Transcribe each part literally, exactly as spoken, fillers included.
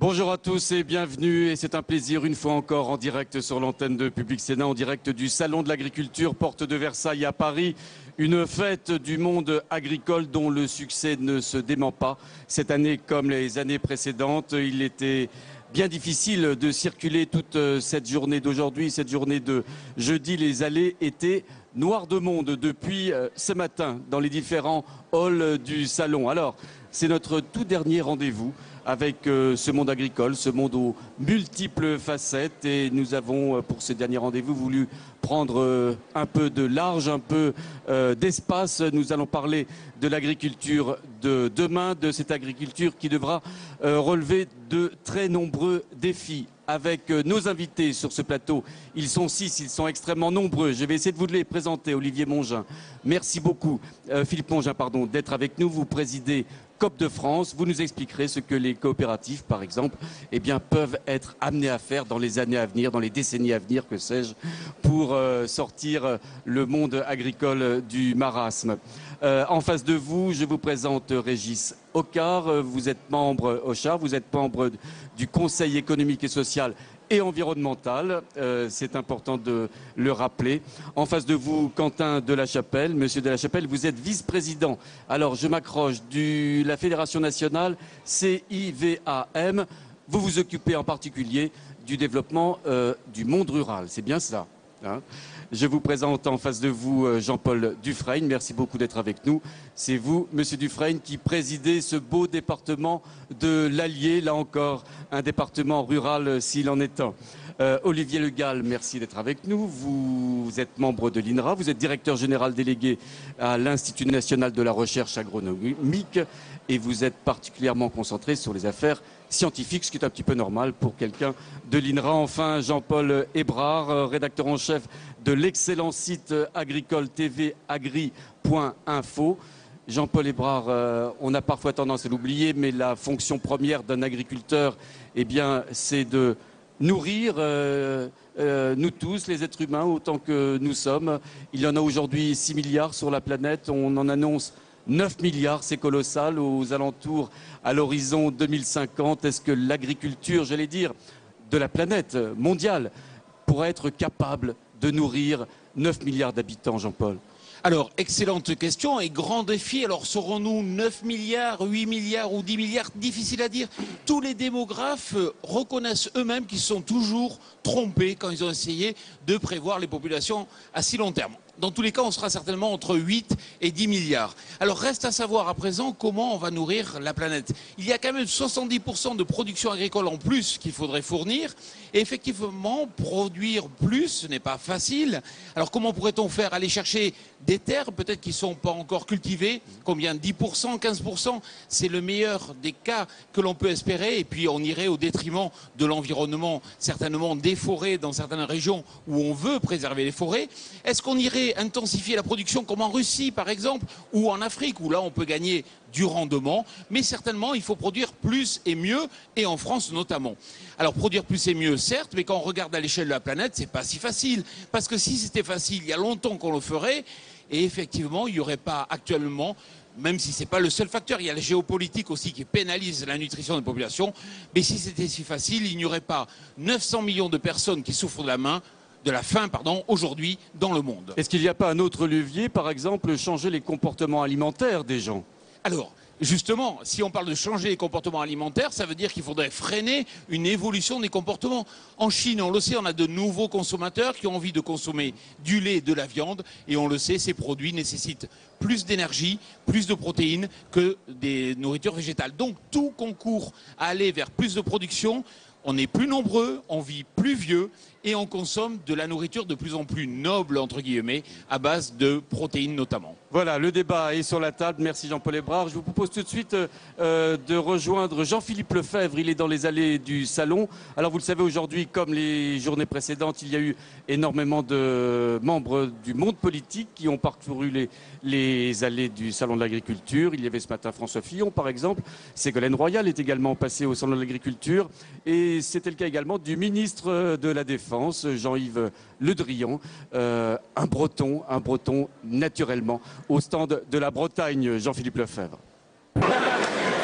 Bonjour à tous et bienvenue, et c'est un plaisir une fois encore en direct sur l'antenne de Public Sénat, en direct du Salon de l'Agriculture, porte de Versailles à Paris. Une fête du monde agricole dont le succès ne se dément pas. Cette année, comme les années précédentes, il était bien difficile de circuler toute cette journée d'aujourd'hui, cette journée de jeudi. Les allées étaient noires de monde depuis ce matin dans les différents halls du salon. Alors, c'est notre tout dernier rendez-vous avec euh, ce monde agricole, ce monde aux multiples facettes. Et nous avons, euh, pour ce dernier rendez-vous, voulu prendre euh, un peu de large, un peu euh, d'espace. Nous allons parler de l'agriculture de demain, de cette agriculture qui devra euh, relever de très nombreux défis. Avec euh, nos invités sur ce plateau, ils sont six, ils sont extrêmement nombreux. Je vais essayer de vous les présenter. Olivier Mongin, merci beaucoup, euh, Philippe Mongin, pardon, d'être avec nous. Vous présidez Coop de France, vous nous expliquerez ce que les coopératives, par exemple, eh bien, peuvent être amenées à faire dans les années à venir, dans les décennies à venir, que sais-je, pour euh, sortir le monde agricole du marasme. Euh, en face de vous, je vous présente Régis Ocard. Vous êtes membre Ochard, vous êtes membre du Conseil économique et social et environnemental, euh, c'est important de le rappeler. En face de vous, Quentin Delachapelle. Monsieur Delachapelle, vous êtes vice-président, alors je m'accroche, de la Fédération nationale C I V A M. Vous vous occupez en particulier du développement euh, du monde rural, c'est bien ça, hein? Je vous présente en face de vous Jean-Paul Dufresne. Merci beaucoup d'être avec nous. C'est vous, Monsieur Dufresne, qui présidez ce beau département de l'Allier. Là encore, un département rural s'il en est un. Euh, Olivier Le Gall, merci d'être avec nous. Vous, vous êtes membre de l'I N R A. Vous êtes directeur général délégué à l'Institut national de la recherche agronomique. Et vous êtes particulièrement concentré sur les affaires scientifiques, ce qui est un petit peu normal pour quelqu'un de l'I N R A. Enfin, Jean-Paul Hébrard, rédacteur en chef de l'excellent site agricole T V agri point info. Jean-Paul Hébrard, euh, on a parfois tendance à l'oublier, mais la fonction première d'un agriculteur, eh bien, c'est de nourrir euh, euh, nous tous, les êtres humains, autant que nous sommes. Il y en a aujourd'hui six milliards sur la planète. On en annonce neuf milliards, c'est colossal, aux alentours, à l'horizon deux mille cinquante. Est-ce que l'agriculture, j'allais dire, de la planète mondiale, pourrait être capable de nourrir neuf milliards d'habitants, Jean-Paul? Alors, excellente question et grand défi. Alors, serons-nous neuf milliards, huit milliards ou dix milliards? Difficile à dire. Tous les démographes reconnaissent eux-mêmes qu'ils sont toujours trompés quand ils ont essayé de prévoir les populations à si long terme. Dans tous les cas, on sera certainement entre huit et dix milliards. Alors, reste à savoir à présent comment on va nourrir la planète. Il y a quand même soixante-dix pour cent de production agricole en plus qu'il faudrait fournir. Et effectivement, produire plus, ce n'est pas facile. Alors, comment pourrait-on faire? Aller chercher des terres, peut-être qui ne sont pas encore cultivées. Combien? dix pour cent, quinze pour cent? C'est le meilleur des cas que l'on peut espérer. Et puis, on irait au détriment de l'environnement, certainement des forêts dans certaines régions où on veut préserver les forêts. Est-ce qu'on irait intensifier la production comme en Russie par exemple ou en Afrique où là on peut gagner du rendement, mais certainement il faut produire plus et mieux, et en France notamment. Alors produire plus et mieux certes, mais quand on regarde à l'échelle de la planète, c'est pas si facile, parce que si c'était facile, il y a longtemps qu'on le ferait, et effectivement il n'y aurait pas actuellement, même si ce n'est pas le seul facteur, il y a la géopolitique aussi qui pénalise la nutrition des populations, mais si c'était si facile, il n'y aurait pas neuf cents millions de personnes qui souffrent de la main, de la faim, pardon, aujourd'hui dans le monde. Est-ce qu'il n'y a pas un autre levier, par exemple, changer les comportements alimentaires des gens? Alors, justement, si on parle de changer les comportements alimentaires, ça veut dire qu'il faudrait freiner une évolution des comportements. En Chine, on le sait, on a de nouveaux consommateurs qui ont envie de consommer du lait et de la viande, et on le sait, ces produits nécessitent plus d'énergie, plus de protéines que des nourritures végétales. Donc, tout concourt à aller vers plus de production. On est plus nombreux, on vit plus vieux et on consomme de la nourriture de plus en plus noble, entre guillemets, à base de protéines notamment. Voilà, le débat est sur la table. Merci Jean-Paul Hébrard. Je vous propose tout de suite euh, de rejoindre Jean-Philippe Lefebvre. Il est dans les allées du salon. Alors vous le savez, aujourd'hui, comme les journées précédentes, il y a eu énormément de membres du monde politique qui ont parcouru les, les allées du salon de l'agriculture. Il y avait ce matin François Fillon, par exemple. Ségolène Royal est également passé au salon de l'agriculture. Et c'était le cas également du ministre de la Défense, Jean-Yves Le Drian, euh, un breton, un breton naturellement, au stand de la Bretagne, Jean-Philippe Lefebvre.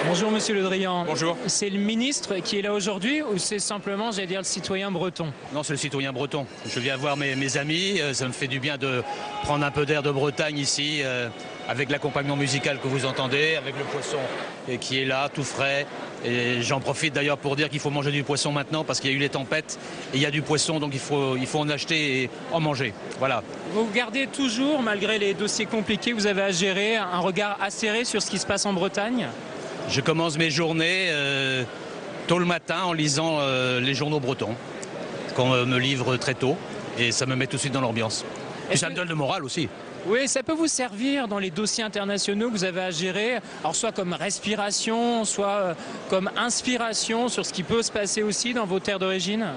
Bonjour Monsieur Le Drian. Bonjour. C'est le ministre qui est là aujourd'hui ou c'est simplement, j'allais dire, le citoyen breton? Non, c'est le citoyen breton. Je viens voir mes, mes amis, euh, ça me fait du bien de prendre un peu d'air de Bretagne ici, euh, avec l'accompagnement musical que vous entendez, avec le poisson et qui est là, tout frais. Et j'en profite d'ailleurs pour dire qu'il faut manger du poisson maintenant parce qu'il y a eu les tempêtes et il y a du poisson, donc il faut, il faut en acheter et en manger. Voilà. Vous gardez toujours, malgré les dossiers compliqués que vous avez à gérer, un regard acéré sur ce qui se passe en Bretagne? Je commence mes journées euh, tôt le matin en lisant euh, les journaux bretons, qu'on euh, me livre très tôt, et ça me met tout de suite dans l'ambiance. Et ça me donne le moral aussi. Oui, ça peut vous servir dans les dossiers internationaux que vous avez à gérer, alors soit comme respiration, soit euh, comme inspiration sur ce qui peut se passer aussi dans vos terres d'origine?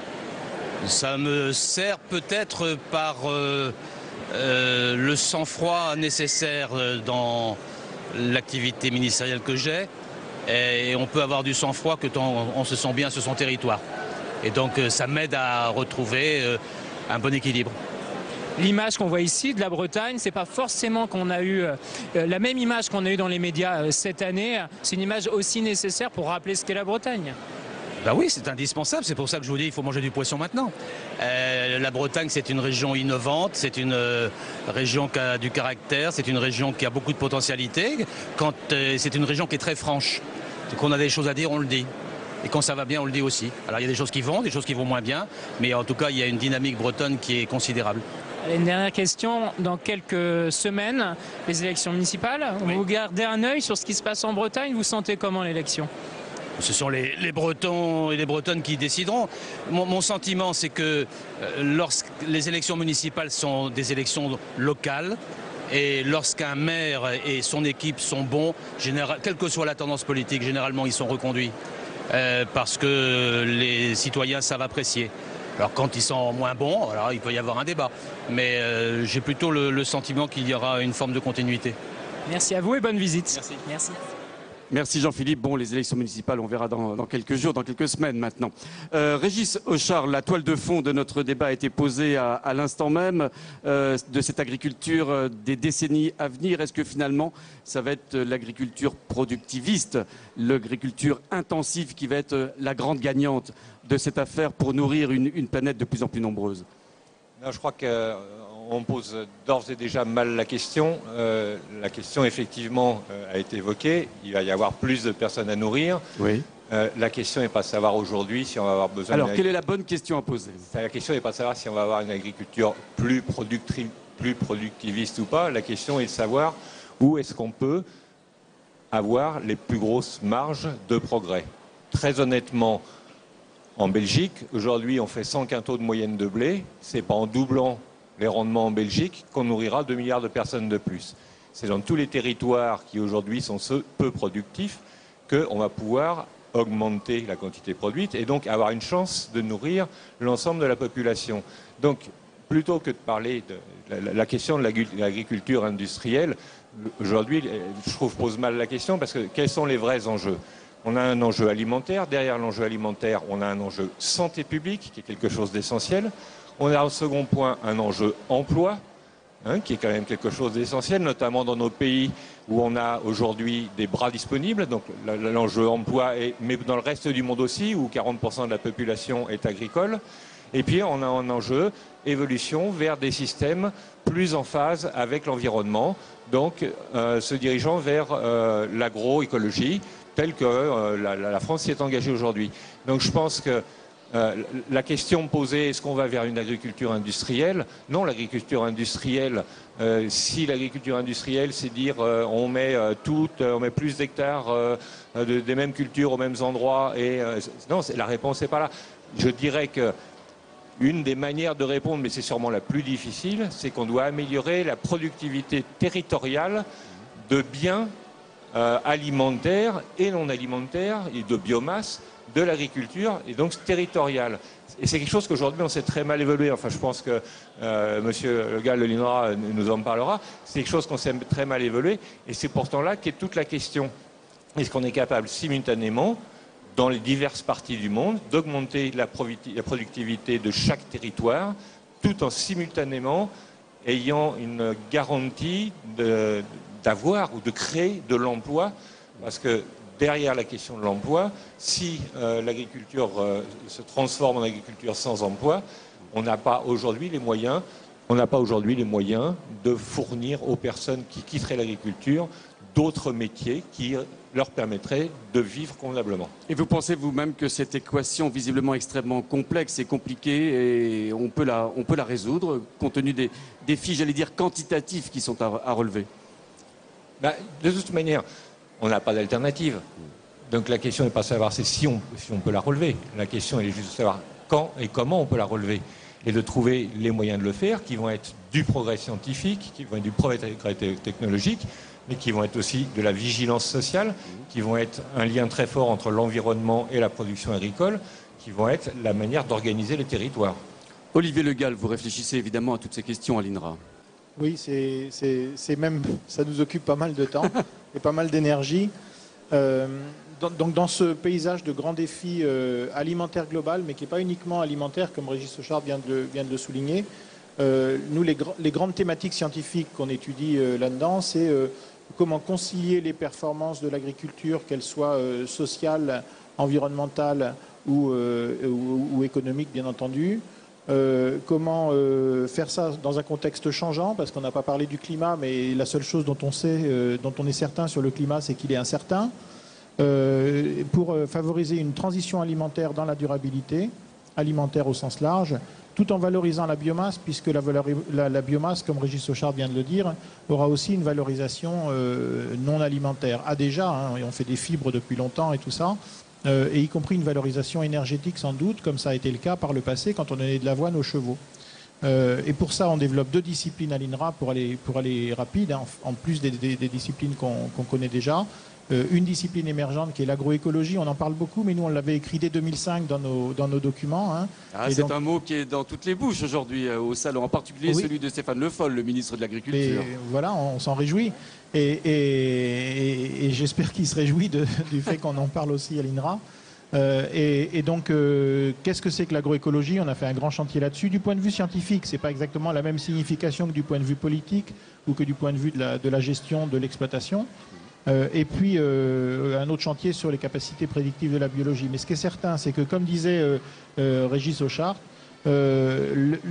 Ça me sert peut-être par euh, euh, le sang-froid nécessaire dans l'activité ministérielle que j'ai, et on peut avoir du sang-froid que tant on se sent bien sur son territoire. Et donc ça m'aide à retrouver un bon équilibre. L'image qu'on voit ici de la Bretagne, c'est pas forcément qu'on a eu euh, la même image qu'on a eue dans les médias euh, cette année. C'est une image aussi nécessaire pour rappeler ce qu'est la Bretagne. Ben oui, c'est indispensable, c'est pour ça que je vous dis qu'il faut manger du poisson maintenant. Euh, la Bretagne, c'est une région innovante, c'est une euh, région qui a du caractère, c'est une région qui a beaucoup de potentialité, quand euh, c'est une région qui est très franche. Quand on a des choses à dire, on le dit. Et quand ça va bien, on le dit aussi. Alors il y a des choses qui vont, des choses qui vont moins bien, mais en tout cas, il y a une dynamique bretonne qui est considérable. Une dernière question, dans quelques semaines, les élections municipales, oui. Vous gardez un œil sur ce qui se passe en Bretagne, vous sentez comment l'élection? Ce sont les, les Bretons et les Bretonnes qui décideront. Mon, mon sentiment, c'est que euh, lorsque les élections municipales sont des élections locales, et lorsqu'un maire et son équipe sont bons, général, quelle que soit la tendance politique, généralement ils sont reconduits. Euh, parce que les citoyens savent apprécier. Alors quand ils sont moins bons, alors il peut y avoir un débat. Mais euh, j'ai plutôt le, le sentiment qu'il y aura une forme de continuité. Merci à vous et bonne visite. Merci. Merci. Merci Jean-Philippe. Bon, les élections municipales, on verra dans, dans quelques jours, dans quelques semaines maintenant. Euh, Régis Auchard, la toile de fond de notre débat a été posée à, à l'instant même euh, de cette agriculture euh, des décennies à venir. Est-ce que finalement, ça va être l'agriculture productiviste, l'agriculture intensive qui va être la grande gagnante de cette affaire pour nourrir une, une planète de plus en plus nombreuse? Non, je crois qu'on pose d'ores et déjà mal la question. Euh, la question, effectivement, euh, a été évoquée. Il va y avoir plus de personnes à nourrir. Oui. Euh, la question n'est pas de savoir aujourd'hui si on va avoir besoin... Alors, quelle est la bonne question à poser? La question n'est pas de savoir si on va avoir une agriculture plus, productive, plus productiviste ou pas. La question est de savoir où est-ce qu'on peut avoir les plus grosses marges de progrès. Très honnêtement, en Belgique, aujourd'hui, on fait cent quintaux de moyenne de blé. Ce n'est pas en doublant les rendements en Belgique qu'on nourrira deux milliards de personnes de plus. C'est dans tous les territoires qui aujourd'hui sont peu productifs qu'on va pouvoir augmenter la quantité produite et donc avoir une chance de nourrir l'ensemble de la population. Donc, plutôt que de parler de la, la question de l'agriculture industrielle, aujourd'hui, je trouve pose mal la question parce que quels sont les vrais enjeux? On a un enjeu alimentaire. Derrière l'enjeu alimentaire, on a un enjeu santé publique, qui est quelque chose d'essentiel. On a au second point un enjeu emploi, hein, qui est quand même quelque chose d'essentiel, notamment dans nos pays où on a aujourd'hui des bras disponibles. Donc l'enjeu emploi, est, mais dans le reste du monde aussi, où quarante pour cent de la population est agricole. Et puis on a un enjeu évolution vers des systèmes plus en phase avec l'environnement, donc euh, se dirigeant vers euh, l'agroécologie, telle que euh, la, la France s'y est engagée aujourd'hui. Donc je pense que euh, la question posée, est-ce qu'on va vers une agriculture industrielle? Non, l'agriculture industrielle, euh, si l'agriculture industrielle, c'est dire euh, on met euh, toutes, on met plus d'hectares euh, de, des mêmes cultures aux mêmes endroits, et euh, non, la réponse n'est pas là. Je dirais que une des manières de répondre, mais c'est sûrement la plus difficile, c'est qu'on doit améliorer la productivité territoriale de biens euh, alimentaires et non alimentaires et de biomasse de l'agriculture et donc territoriale. Et c'est quelque chose qu'aujourd'hui on sait très mal évoluer. Enfin, je pense que euh, Monsieur Le Gall de l'I N R A nous en parlera. C'est quelque chose qu'on sait très mal évoluer et c'est pourtant là qu'est toute la question. Est-ce qu'on est capable simultanément, dans les diverses parties du monde, d'augmenter la productivité de chaque territoire, tout en simultanément ayant une garantie d'avoir ou de créer de l'emploi, parce que derrière la question de l'emploi, si euh, l'agriculture euh, se transforme en agriculture sans emploi, on n'a pas aujourd'hui les moyens, on n'a pas aujourd'hui les moyens de fournir aux personnes qui quitteraient l'agriculture d'autres métiers qui leur permettraient de vivre convenablement. Et vous pensez vous-même que cette équation visiblement extrêmement complexe et compliquée, et on peut la, on peut la résoudre compte tenu des défis, j'allais dire, quantitatifs qui sont à, à relever? Ben, de toute manière, on n'a pas d'alternative. Donc la question n'est pas de savoir si on, si on peut la relever. La question est juste de savoir quand et comment on peut la relever. Et de trouver les moyens de le faire, qui vont être du progrès scientifique, qui vont être du progrès technologique, mais qui vont être aussi de la vigilance sociale, qui vont être un lien très fort entre l'environnement et la production agricole, qui vont être la manière d'organiser les territoires. Olivier Le Gall, vous réfléchissez évidemment à toutes ces questions à l'I N R A. Oui, c'est même, ça nous occupe pas mal de temps et pas mal d'énergie. Euh, donc dans ce paysage de grands défis euh, alimentaires global, mais qui n'est pas uniquement alimentaire, comme Régis Auchard vient de, vient de le souligner, euh, nous, les, les grandes thématiques scientifiques qu'on étudie euh, là-dedans, c'est euh, comment concilier les performances de l'agriculture, qu'elles soient euh, sociales, environnementales ou, euh, ou, ou économiques, bien entendu. Euh, comment euh, faire ça dans un contexte changeant, parce qu'on n'a pas parlé du climat, mais la seule chose dont on sait, euh, dont on est certain sur le climat, c'est qu'il est incertain. Euh, pour euh, favoriser une transition alimentaire dans la durabilité, alimentaire au sens large, tout en valorisant la biomasse, puisque la, la, la biomasse, comme Régis Auchard vient de le dire, aura aussi une valorisation euh, non alimentaire. A déjà, hein, on fait des fibres depuis longtemps et tout ça, euh, et y compris une valorisation énergétique sans doute, comme ça a été le cas par le passé quand on donnait de l'avoine aux chevaux. Euh, et pour ça, on développe deux disciplines à l'I N R A pour aller, pour aller rapide, hein, en plus des, des, des disciplines qu'on qu'on connaît déjà. Euh, une discipline émergente qui est l'agroécologie, on en parle beaucoup, mais nous on l'avait écrit dès deux mille cinq dans nos, dans nos documents. Hein. Ah, c'est donc un mot qui est dans toutes les bouches aujourd'hui euh, au salon, en particulier oui. celui de Stéphane Le Foll, le ministre de l'Agriculture. Voilà, on s'en réjouit. Et, et, et, et j'espère qu'il se réjouit de, du fait qu'on en parle aussi à l'I N R A. Euh, et, et donc, euh, qu'est-ce que c'est que l'agroécologie? On a fait un grand chantier là-dessus. Du point de vue scientifique, c'est pas exactement la même signification que du point de vue politique ou que du point de vue de la, de la gestion de l'exploitation. Euh, et puis, euh, un autre chantier sur les capacités prédictives de la biologie. Mais ce qui est certain, c'est que, comme disait euh, euh, Régis Auchard, euh, le,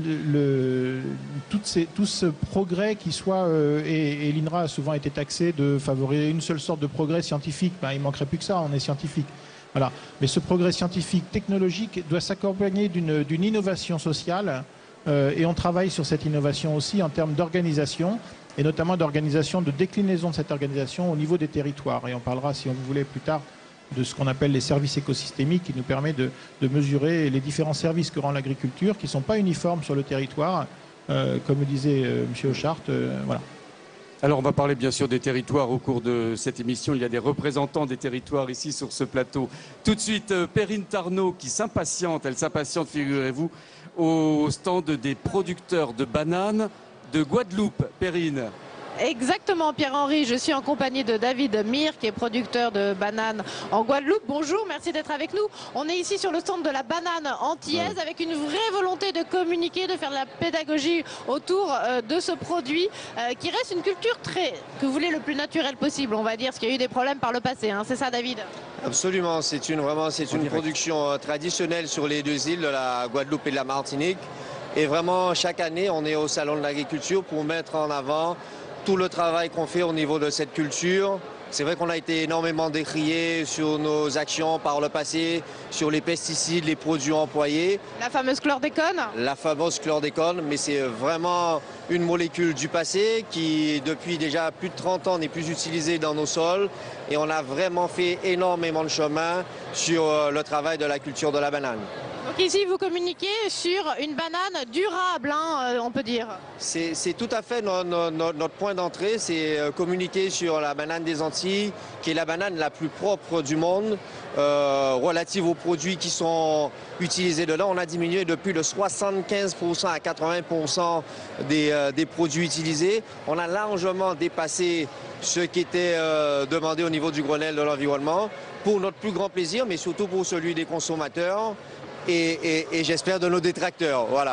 le, tout, ces, tout ce progrès qui soit, euh, et, et l'I N R A a souvent été taxé de favoriser une seule sorte de progrès scientifique, ben, il ne manquerait plus que ça, on est scientifique. Voilà. Mais ce progrès scientifique, technologique, doit s'accompagner d'une d'une innovation sociale, euh, et on travaille sur cette innovation aussi en termes d'organisation, et notamment d'organisation, de déclinaison de cette organisation au niveau des territoires. Et on parlera, si on voulait, plus tard, de ce qu'on appelle les services écosystémiques, qui nous permet de, de mesurer les différents services que rend l'agriculture, qui ne sont pas uniformes sur le territoire, euh, comme le disait euh, M. Auchard. Euh, voilà. Alors on va parler bien sûr des territoires au cours de cette émission. Il y a des représentants des territoires ici sur ce plateau. Tout de suite, euh, Perrine Tarnot qui s'impatiente, elle s'impatiente, figurez-vous, au stand des producteurs de bananes de Guadeloupe. Perrine. Exactement, Pierre-Henri. Je suis en compagnie de David Mir, qui est producteur de bananes en Guadeloupe. Bonjour, merci d'être avec nous. On est ici sur le stand de la banane antillaise ouais. avec une vraie volonté de communiquer, de faire de la pédagogie autour euh, de ce produit euh, qui reste une culture très, que vous voulez, le plus naturel possible, on va dire, parce qu'il y a eu des problèmes par le passé. Hein. C'est ça, David? Absolument. C'est une, vraiment, c'est une production euh, traditionnelle sur les deux îles de la Guadeloupe et de la Martinique. Et vraiment, chaque année, on est au Salon de l'Agriculture pour mettre en avant tout le travail qu'on fait au niveau de cette culture. C'est vrai qu'on a été énormément décrié sur nos actions par le passé, sur les pesticides, les produits employés. La fameuse chlordécone La fameuse chlordécone, mais c'est vraiment une molécule du passé qui, depuis déjà plus de trente ans, n'est plus utilisée dans nos sols. Et on a vraiment fait énormément de chemin sur le travail de la culture de la banane. Donc ici, vous communiquez sur une banane durable, hein, on peut dire. C'est tout à fait no, no, no, notre point d'entrée, c'est communiquer sur la banane des Antilles, qui est la banane la plus propre du monde, euh, relative aux produits qui sont utilisés dedans. On a diminué de plus de soixante-quinze pour cent à quatre-vingts pour cent des, euh, des produits utilisés. On a largement dépassé ce qui était euh, demandé au niveau du Grenelle de l'environnement, pour notre plus grand plaisir, mais surtout pour celui des consommateurs. Et, et, et j'espère de nos détracteurs, voilà.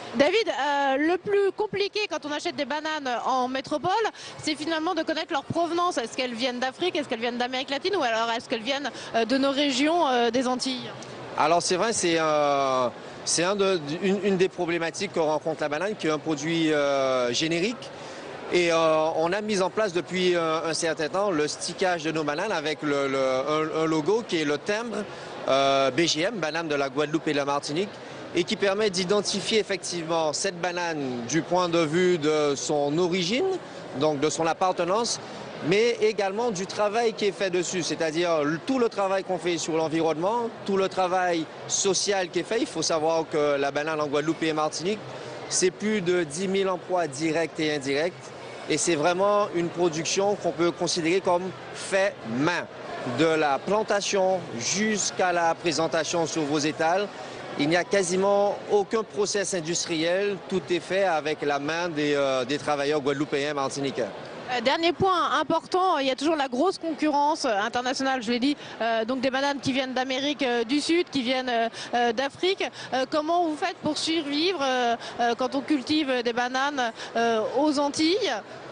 David, euh, le plus compliqué quand on achète des bananes en métropole, c'est finalement de connaître leur provenance. Est-ce qu'elles viennent d'Afrique, est-ce qu'elles viennent d'Amérique latine ou alors est-ce qu'elles viennent euh, de nos régions euh, des Antilles? Alors c'est vrai, c'est euh, c'est un de, une, une des problématiques que rencontre la banane, qui est un produit euh, générique. Et euh, on a mis en place depuis un, un certain temps le stickage de nos bananes avec le, le, un, un logo qui est le timbre euh, B G M, banane de la Guadeloupe et de la Martinique, et qui permet d'identifier effectivement cette banane du point de vue de son origine, donc de son appartenance, mais également du travail qui est fait dessus, c'est-à-dire tout le travail qu'on fait sur l'environnement, tout le travail social qui est fait. Il faut savoir que la banane en Guadeloupe et en Martinique, c'est plus de dix mille emplois directs et indirects, et c'est vraiment une production qu'on peut considérer comme fait main, de la plantation jusqu'à la présentation sur vos étals. Il n'y a quasiment aucun process industriel, tout est fait avec la main des, euh, des travailleurs guadeloupéens et martiniquais. Euh, dernier point important, il y a toujours la grosse concurrence internationale, je l'ai dit, euh, donc des bananes qui viennent d'Amérique euh, du Sud, qui viennent euh, d'Afrique. Euh, comment vous faites pour survivre euh, euh, quand on cultive des bananes euh, aux Antilles?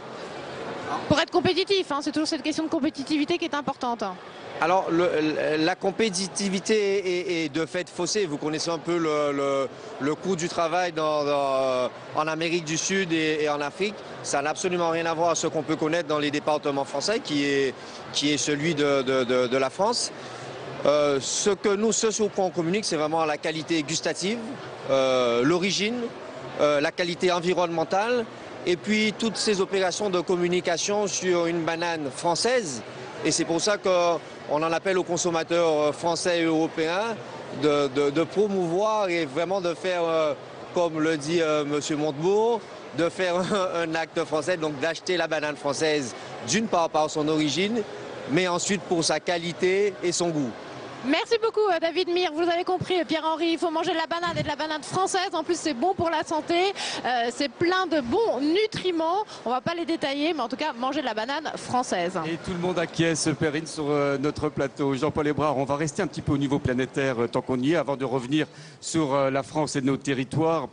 Pour être compétitif, hein, c'est toujours cette question de compétitivité qui est importante. Alors, le, la compétitivité est, est de fait faussée. Vous connaissez un peu le, le, le coût du travail dans, dans, en Amérique du Sud et, et en Afrique. Ça n'a absolument rien à voir à ce qu'on peut connaître dans les départements français, qui est, qui est celui de, de, de, de la France. Euh, ce que nous, ce sur quoi on communique, c'est vraiment la qualité gustative, euh, l'origine, euh, la qualité environnementale, et puis toutes ces opérations de communication sur une banane française. Et c'est pour ça qu'on en appelle aux consommateurs français et européens de, de, de promouvoir et vraiment de faire, euh, comme le dit euh, M. Montebourg, de faire un, un acte français, donc d'acheter la banane française d'une part par son origine, mais ensuite pour sa qualité et son goût. Merci beaucoup David Mir, vous avez compris Pierre-Henri, il faut manger de la banane et de la banane française, en plus c'est bon pour la santé, euh, c'est plein de bons nutriments, on va pas les détailler mais en tout cas manger de la banane française. Et tout le monde acquiesce, Perrine, sur euh, notre plateau. Jean-Paul Hébrard, on va rester un petit peu au niveau planétaire euh, tant qu'on y est, avant de revenir sur euh, la France et nos territoires.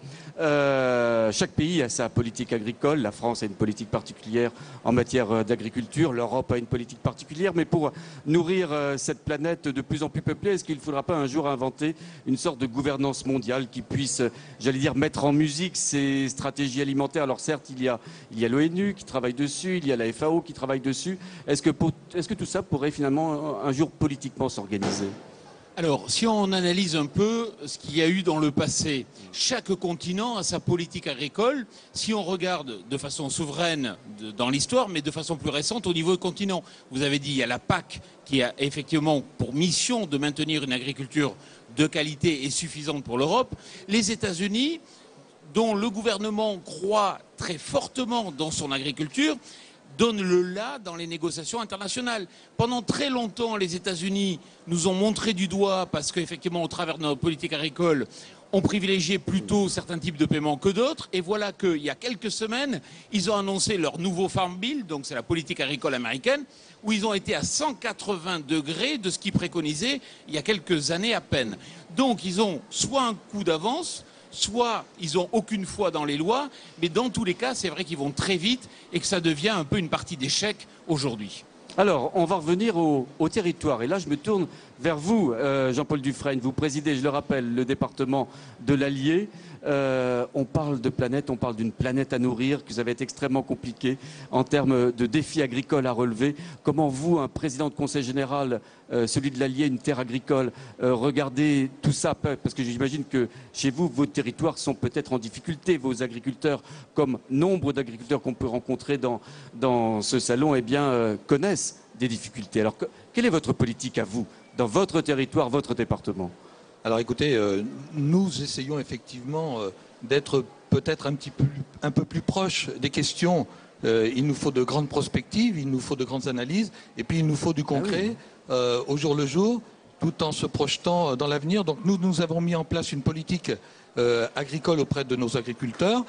Euh, chaque pays a sa politique agricole, la France a une politique particulière en matière euh, d'agriculture, l'Europe a une politique particulière, mais pour nourrir euh, cette planète de plus en plus peuplée, est-ce qu'il ne faudra pas un jour inventer une sorte de gouvernance mondiale qui puisse, j'allais dire, mettre en musique ces stratégies alimentaires? Alors certes, il y a, il y a l'ONU qui travaille dessus, il y a la F A O qui travaille dessus. Est-ce que, pour, est-ce que tout ça pourrait finalement un jour politiquement s'organiser? Alors, si on analyse un peu ce qu'il y a eu dans le passé, chaque continent a sa politique agricole. Si on regarde de façon souveraine de, dans l'histoire, mais de façon plus récente au niveau du continent, vous avez dit, il y a la P A C qui a effectivement pour mission de maintenir une agriculture de qualité et suffisante pour l'Europe. Les États-Unis, dont le gouvernement croit très fortement dans son agriculture, donne le là dans les négociations internationales. Pendant très longtemps, les États-Unis nous ont montré du doigt parce qu'effectivement, au travers de notre politique agricole, on privilégiait plutôt certains types de paiements que d'autres. Et voilà qu'il y a quelques semaines, ils ont annoncé leur nouveau Farm Bill, donc c'est la politique agricole américaine, où ils ont été à cent quatre-vingts degrés de ce qu'ils préconisaient il y a quelques années à peine. Donc ils ont soit un coup d'avance, soit ils n'ont aucune foi dans les lois, mais dans tous les cas, c'est vrai qu'ils vont très vite et que ça devient un peu une partie d'échec aujourd'hui. Alors, on va revenir au, au territoire. Et là, je me tourne vers vous, euh, Jean-Paul Dufresne. Vous présidez, je le rappelle, le département de l'Allier. Euh, on parle de planète, on parle d'une planète à nourrir, que ça va être extrêmement compliqué en termes de défis agricoles à relever. Comment vous, un président de conseil général, euh, celui de l'Allier, une terre agricole, euh, regardez tout ça? Parce que j'imagine que chez vous, vos territoires sont peut-être en difficulté. Vos agriculteurs, comme nombre d'agriculteurs qu'on peut rencontrer dans, dans ce salon, eh bien, euh, connaissent des difficultés. Alors, que, quelle est votre politique à vous, dans votre territoire, votre département? Alors écoutez, euh, nous essayons effectivement euh, d'être peut-être un petit peu, un peu plus proche des questions. Euh, il nous faut de grandes prospectives, il nous faut de grandes analyses, et puis il nous faut du concret, ah oui. euh, au jour le jour, tout en se projetant dans l'avenir. Donc nous, nous avons mis en place une politique euh, agricole auprès de nos agriculteurs,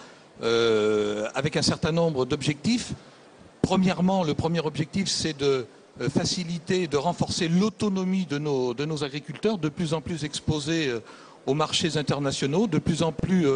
euh, avec un certain nombre d'objectifs. Premièrement, le premier objectif, c'est de faciliter, de renforcer l'autonomie de nos, de nos agriculteurs, de plus en plus exposés aux marchés internationaux, de plus en plus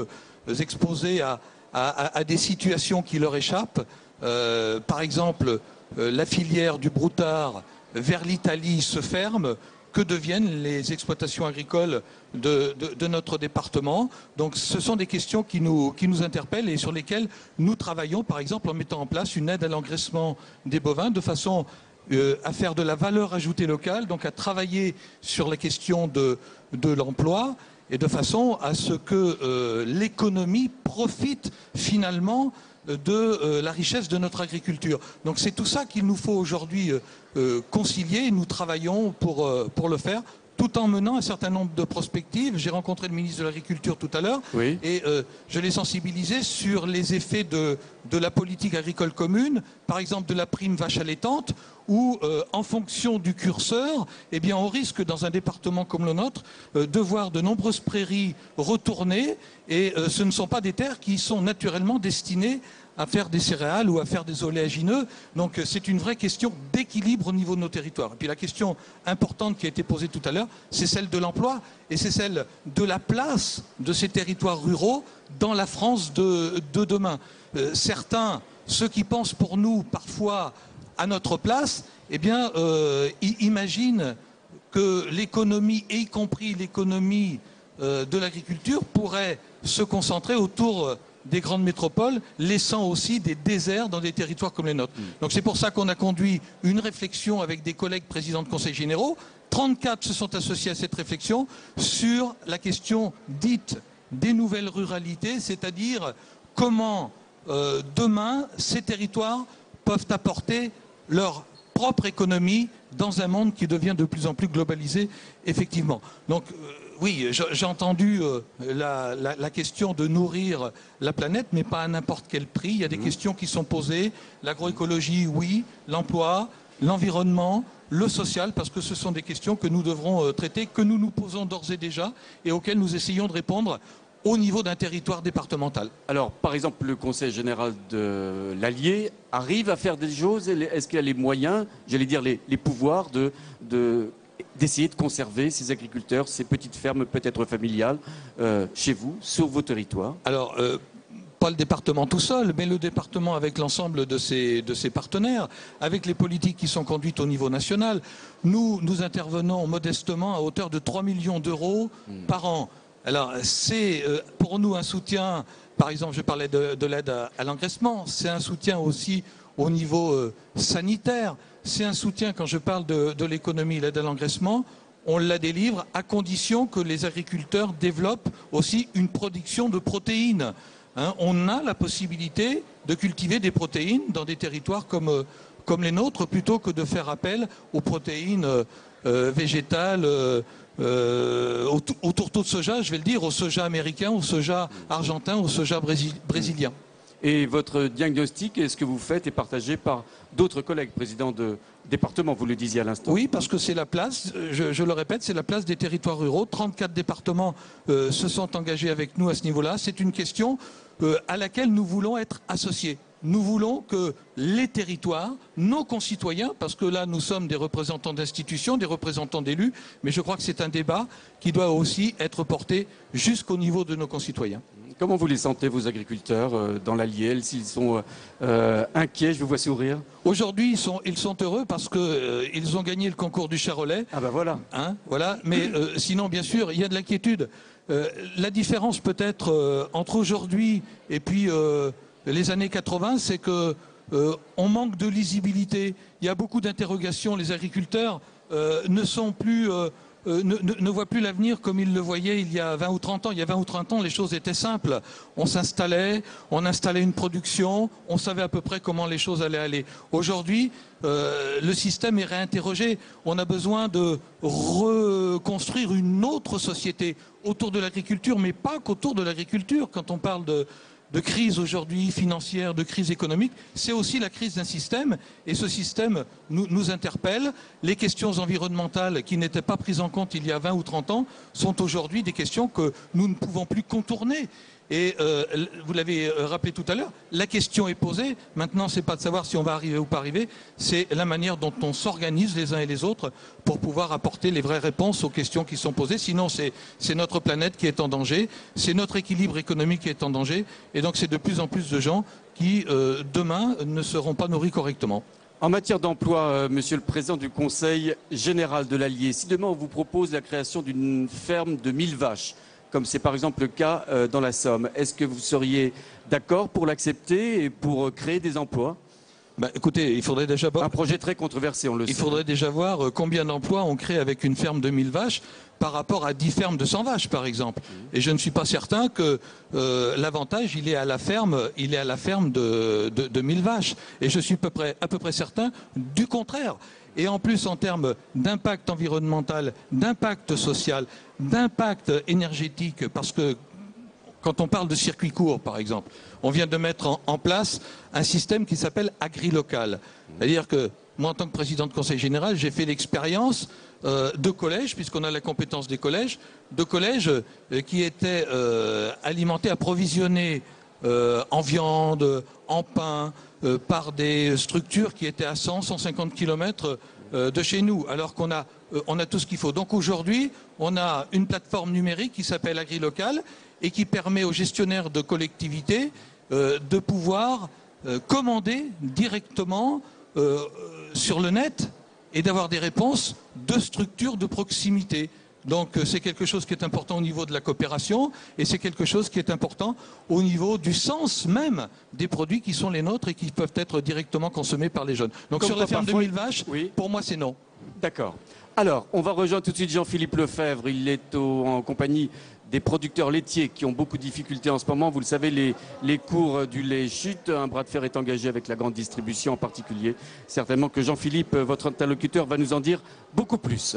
exposés à, à, à des situations qui leur échappent. Euh, par exemple, euh, la filière du broutard vers l'Italie se ferme. Que deviennent les exploitations agricoles de, de, de notre département? Donc ce sont des questions qui nous, qui nous interpellent et sur lesquelles nous travaillons, par exemple en mettant en place une aide à l'engraissement des bovins de façon euh, à faire de la valeur ajoutée locale, donc à travailler sur la question de, de l'emploi et de façon à ce que euh, l'économie profite finalement de euh, la richesse de notre agriculture. Donc c'est tout ça qu'il nous faut aujourd'hui euh, euh, concilier. Nous travaillons pour, euh, pour le faire, tout en menant un certain nombre de prospectives. J'ai rencontré le ministre de l'Agriculture tout à l'heure, oui. et euh, je l'ai sensibilisé sur les effets de, de la politique agricole commune, par exemple de la prime vache allaitante, où euh, en fonction du curseur, eh bien, on risque dans un département comme le nôtre euh, de voir de nombreuses prairies retourner, et euh, ce ne sont pas des terres qui sont naturellement destinées à faire des céréales ou à faire des oléagineux. Donc c'est une vraie question d'équilibre au niveau de nos territoires. Et puis la question importante qui a été posée tout à l'heure, c'est celle de l'emploi et c'est celle de la place de ces territoires ruraux dans la France de, de demain. Euh, certains, ceux qui pensent pour nous parfois à notre place, eh bien, euh, imaginent que l'économie, et y compris l'économie euh, de l'agriculture, pourrait se concentrer autour des grandes métropoles, laissant aussi des déserts dans des territoires comme les nôtres. Donc c'est pour ça qu'on a conduit une réflexion avec des collègues présidents de conseils généraux. trente-quatre se sont associés à cette réflexion sur la question dite des nouvelles ruralités, c'est-à-dire comment euh, demain ces territoires peuvent apporter leur propre économie dans un monde qui devient de plus en plus globalisé, effectivement. Donc, euh, oui, j'ai entendu euh, la, la, la question de nourrir la planète, mais pas à n'importe quel prix. Il y a des mmh. questions qui sont posées. L'agroécologie, oui. L'emploi, l'environnement, le social, parce que ce sont des questions que nous devrons euh, traiter, que nous nous posons d'ores et déjà et auxquelles nous essayons de répondre au niveau d'un territoire départemental. Alors, par exemple, le Conseil général de l'Allier arrive à faire des choses. Est-ce qu'il a les moyens, j'allais dire les, les pouvoirs de... de d'essayer de conserver ces agriculteurs, ces petites fermes peut-être familiales, euh, chez vous, sur vos territoires? Alors, euh, pas le département tout seul, mais le département avec l'ensemble de ses, de ses partenaires, avec les politiques qui sont conduites au niveau national. Nous, nous intervenons modestement à hauteur de trois millions d'euros mmh. par an. Alors, c'est euh, pour nous un soutien, par exemple, je parlais de, de l'aide à, à l'engraissement, c'est un soutien aussi au niveau euh, sanitaire. C'est un soutien, quand je parle de, de l'économie, l'aide à l'engraissement, on la délivre à condition que les agriculteurs développent aussi une production de protéines. Hein, on a la possibilité de cultiver des protéines dans des territoires comme, comme les nôtres, plutôt que de faire appel aux protéines euh, végétales, euh, euh, au, au tourteau de soja, je vais le dire, au soja américain, au soja argentin, au soja brésil, brésilien. Et votre diagnostic, est-ce que vous faites est partagé par d'autres collègues, présidents de département, vous le disiez à l'instant? Oui, parce que c'est la place, je, je le répète, c'est la place des territoires ruraux. trente-quatre départements euh, se sont engagés avec nous à ce niveau-là. C'est une question euh, à laquelle nous voulons être associés. Nous voulons que les territoires, nos concitoyens, parce que là nous sommes des représentants d'institutions, des représentants d'élus, mais je crois que c'est un débat qui doit aussi être porté jusqu'au niveau de nos concitoyens. Comment vous les sentez, vos agriculteurs, euh, dans l'Allier? S'ils sont euh, inquiets, je vous vois sourire. Aujourd'hui, ils sont, ils sont heureux parce qu'ils euh, ont gagné le concours du Charolais. Ah ben voilà. Hein, voilà. Mais euh, sinon, bien sûr, il y a de l'inquiétude. Euh, la différence peut-être euh, entre aujourd'hui et puis euh, les années quatre-vingt, c'est que euh, on manque de lisibilité. Il y a beaucoup d'interrogations. Les agriculteurs euh, ne sont plus... Euh, Euh, ne, ne, ne voit plus l'avenir comme il le voyait il y a vingt ou trente ans. Il y a vingt ou trente ans, les choses étaient simples. On s'installait, on installait une production, on savait à peu près comment les choses allaient aller. Aujourd'hui, euh, le système est réinterrogé. On a besoin de reconstruire une autre société autour de l'agriculture, mais pas qu'autour de l'agriculture. Quand on parle de... de crise aujourd'hui financière, de crise économique, c'est aussi la crise d'un système et ce système nous, nous interpelle. Les questions environnementales qui n'étaient pas prises en compte il y a vingt ou trente ans sont aujourd'hui des questions que nous ne pouvons plus contourner. Et euh, vous l'avez rappelé tout à l'heure, la question est posée. Maintenant, c'est pas de savoir si on va arriver ou pas arriver, c'est la manière dont on s'organise les uns et les autres pour pouvoir apporter les vraies réponses aux questions qui sont posées. Sinon, c'est c'est notre planète qui est en danger, c'est notre équilibre économique qui est en danger, et donc c'est de plus en plus de gens qui, euh, demain, ne seront pas nourris correctement. En matière d'emploi, euh, Monsieur le Président du Conseil général de l'Allier, si demain on vous propose la création d'une ferme de mille vaches, comme c'est par exemple le cas euh, dans la Somme, est-ce que vous seriez d'accord pour l'accepter et pour créer des emplois? Bah, écoutez, il faudrait déjà voir... Un projet très controversé, on le sait. Il faudrait déjà voir combien d'emplois on crée avec une ferme de mille vaches par rapport à dix fermes de cent vaches, par exemple. Et je ne suis pas certain que euh, l'avantage, il est à la ferme, il est à la ferme de, de, de mille vaches. Et je suis à peu près, à peu près certain du contraire. Et en plus, en termes d'impact environnemental, d'impact social, d'impact énergétique, parce que quand on parle de circuit court, par exemple, on vient de mettre en, en place un système qui s'appelle agri-local. C'est-à-dire que moi, en tant que président de conseil général, j'ai fait l'expérience euh, de collèges, puisqu'on a la compétence des collèges, de collèges euh, qui étaient euh, alimentés, approvisionnés euh, en viande, en pain, euh, par des structures qui étaient à cent, cent cinquante kilomètres euh, de chez nous, alors qu'on a, euh, on a tout ce qu'il faut. Donc aujourd'hui, on a une plateforme numérique qui s'appelle agri-local, et qui permet aux gestionnaires de collectivités euh, de pouvoir euh, commander directement euh, sur le net et d'avoir des réponses de structures de proximité. Donc euh, c'est quelque chose qui est important au niveau de la coopération et c'est quelque chose qui est important au niveau du sens même des produits qui sont les nôtres et qui peuvent être directement consommés par les jeunes. Donc Comme sur la ferme de parfois... mille vaches, oui. Pour moi c'est non. D'accord. Alors, on va rejoindre tout de suite Jean-Philippe Lefebvre. Il est au, en compagnie des producteurs laitiers qui ont beaucoup de difficultés en ce moment. Vous le savez, les, les cours du lait chutent. Un bras de fer est engagé avec la grande distribution en particulier. Certainement que Jean-Philippe, votre interlocuteur, va nous en dire beaucoup plus.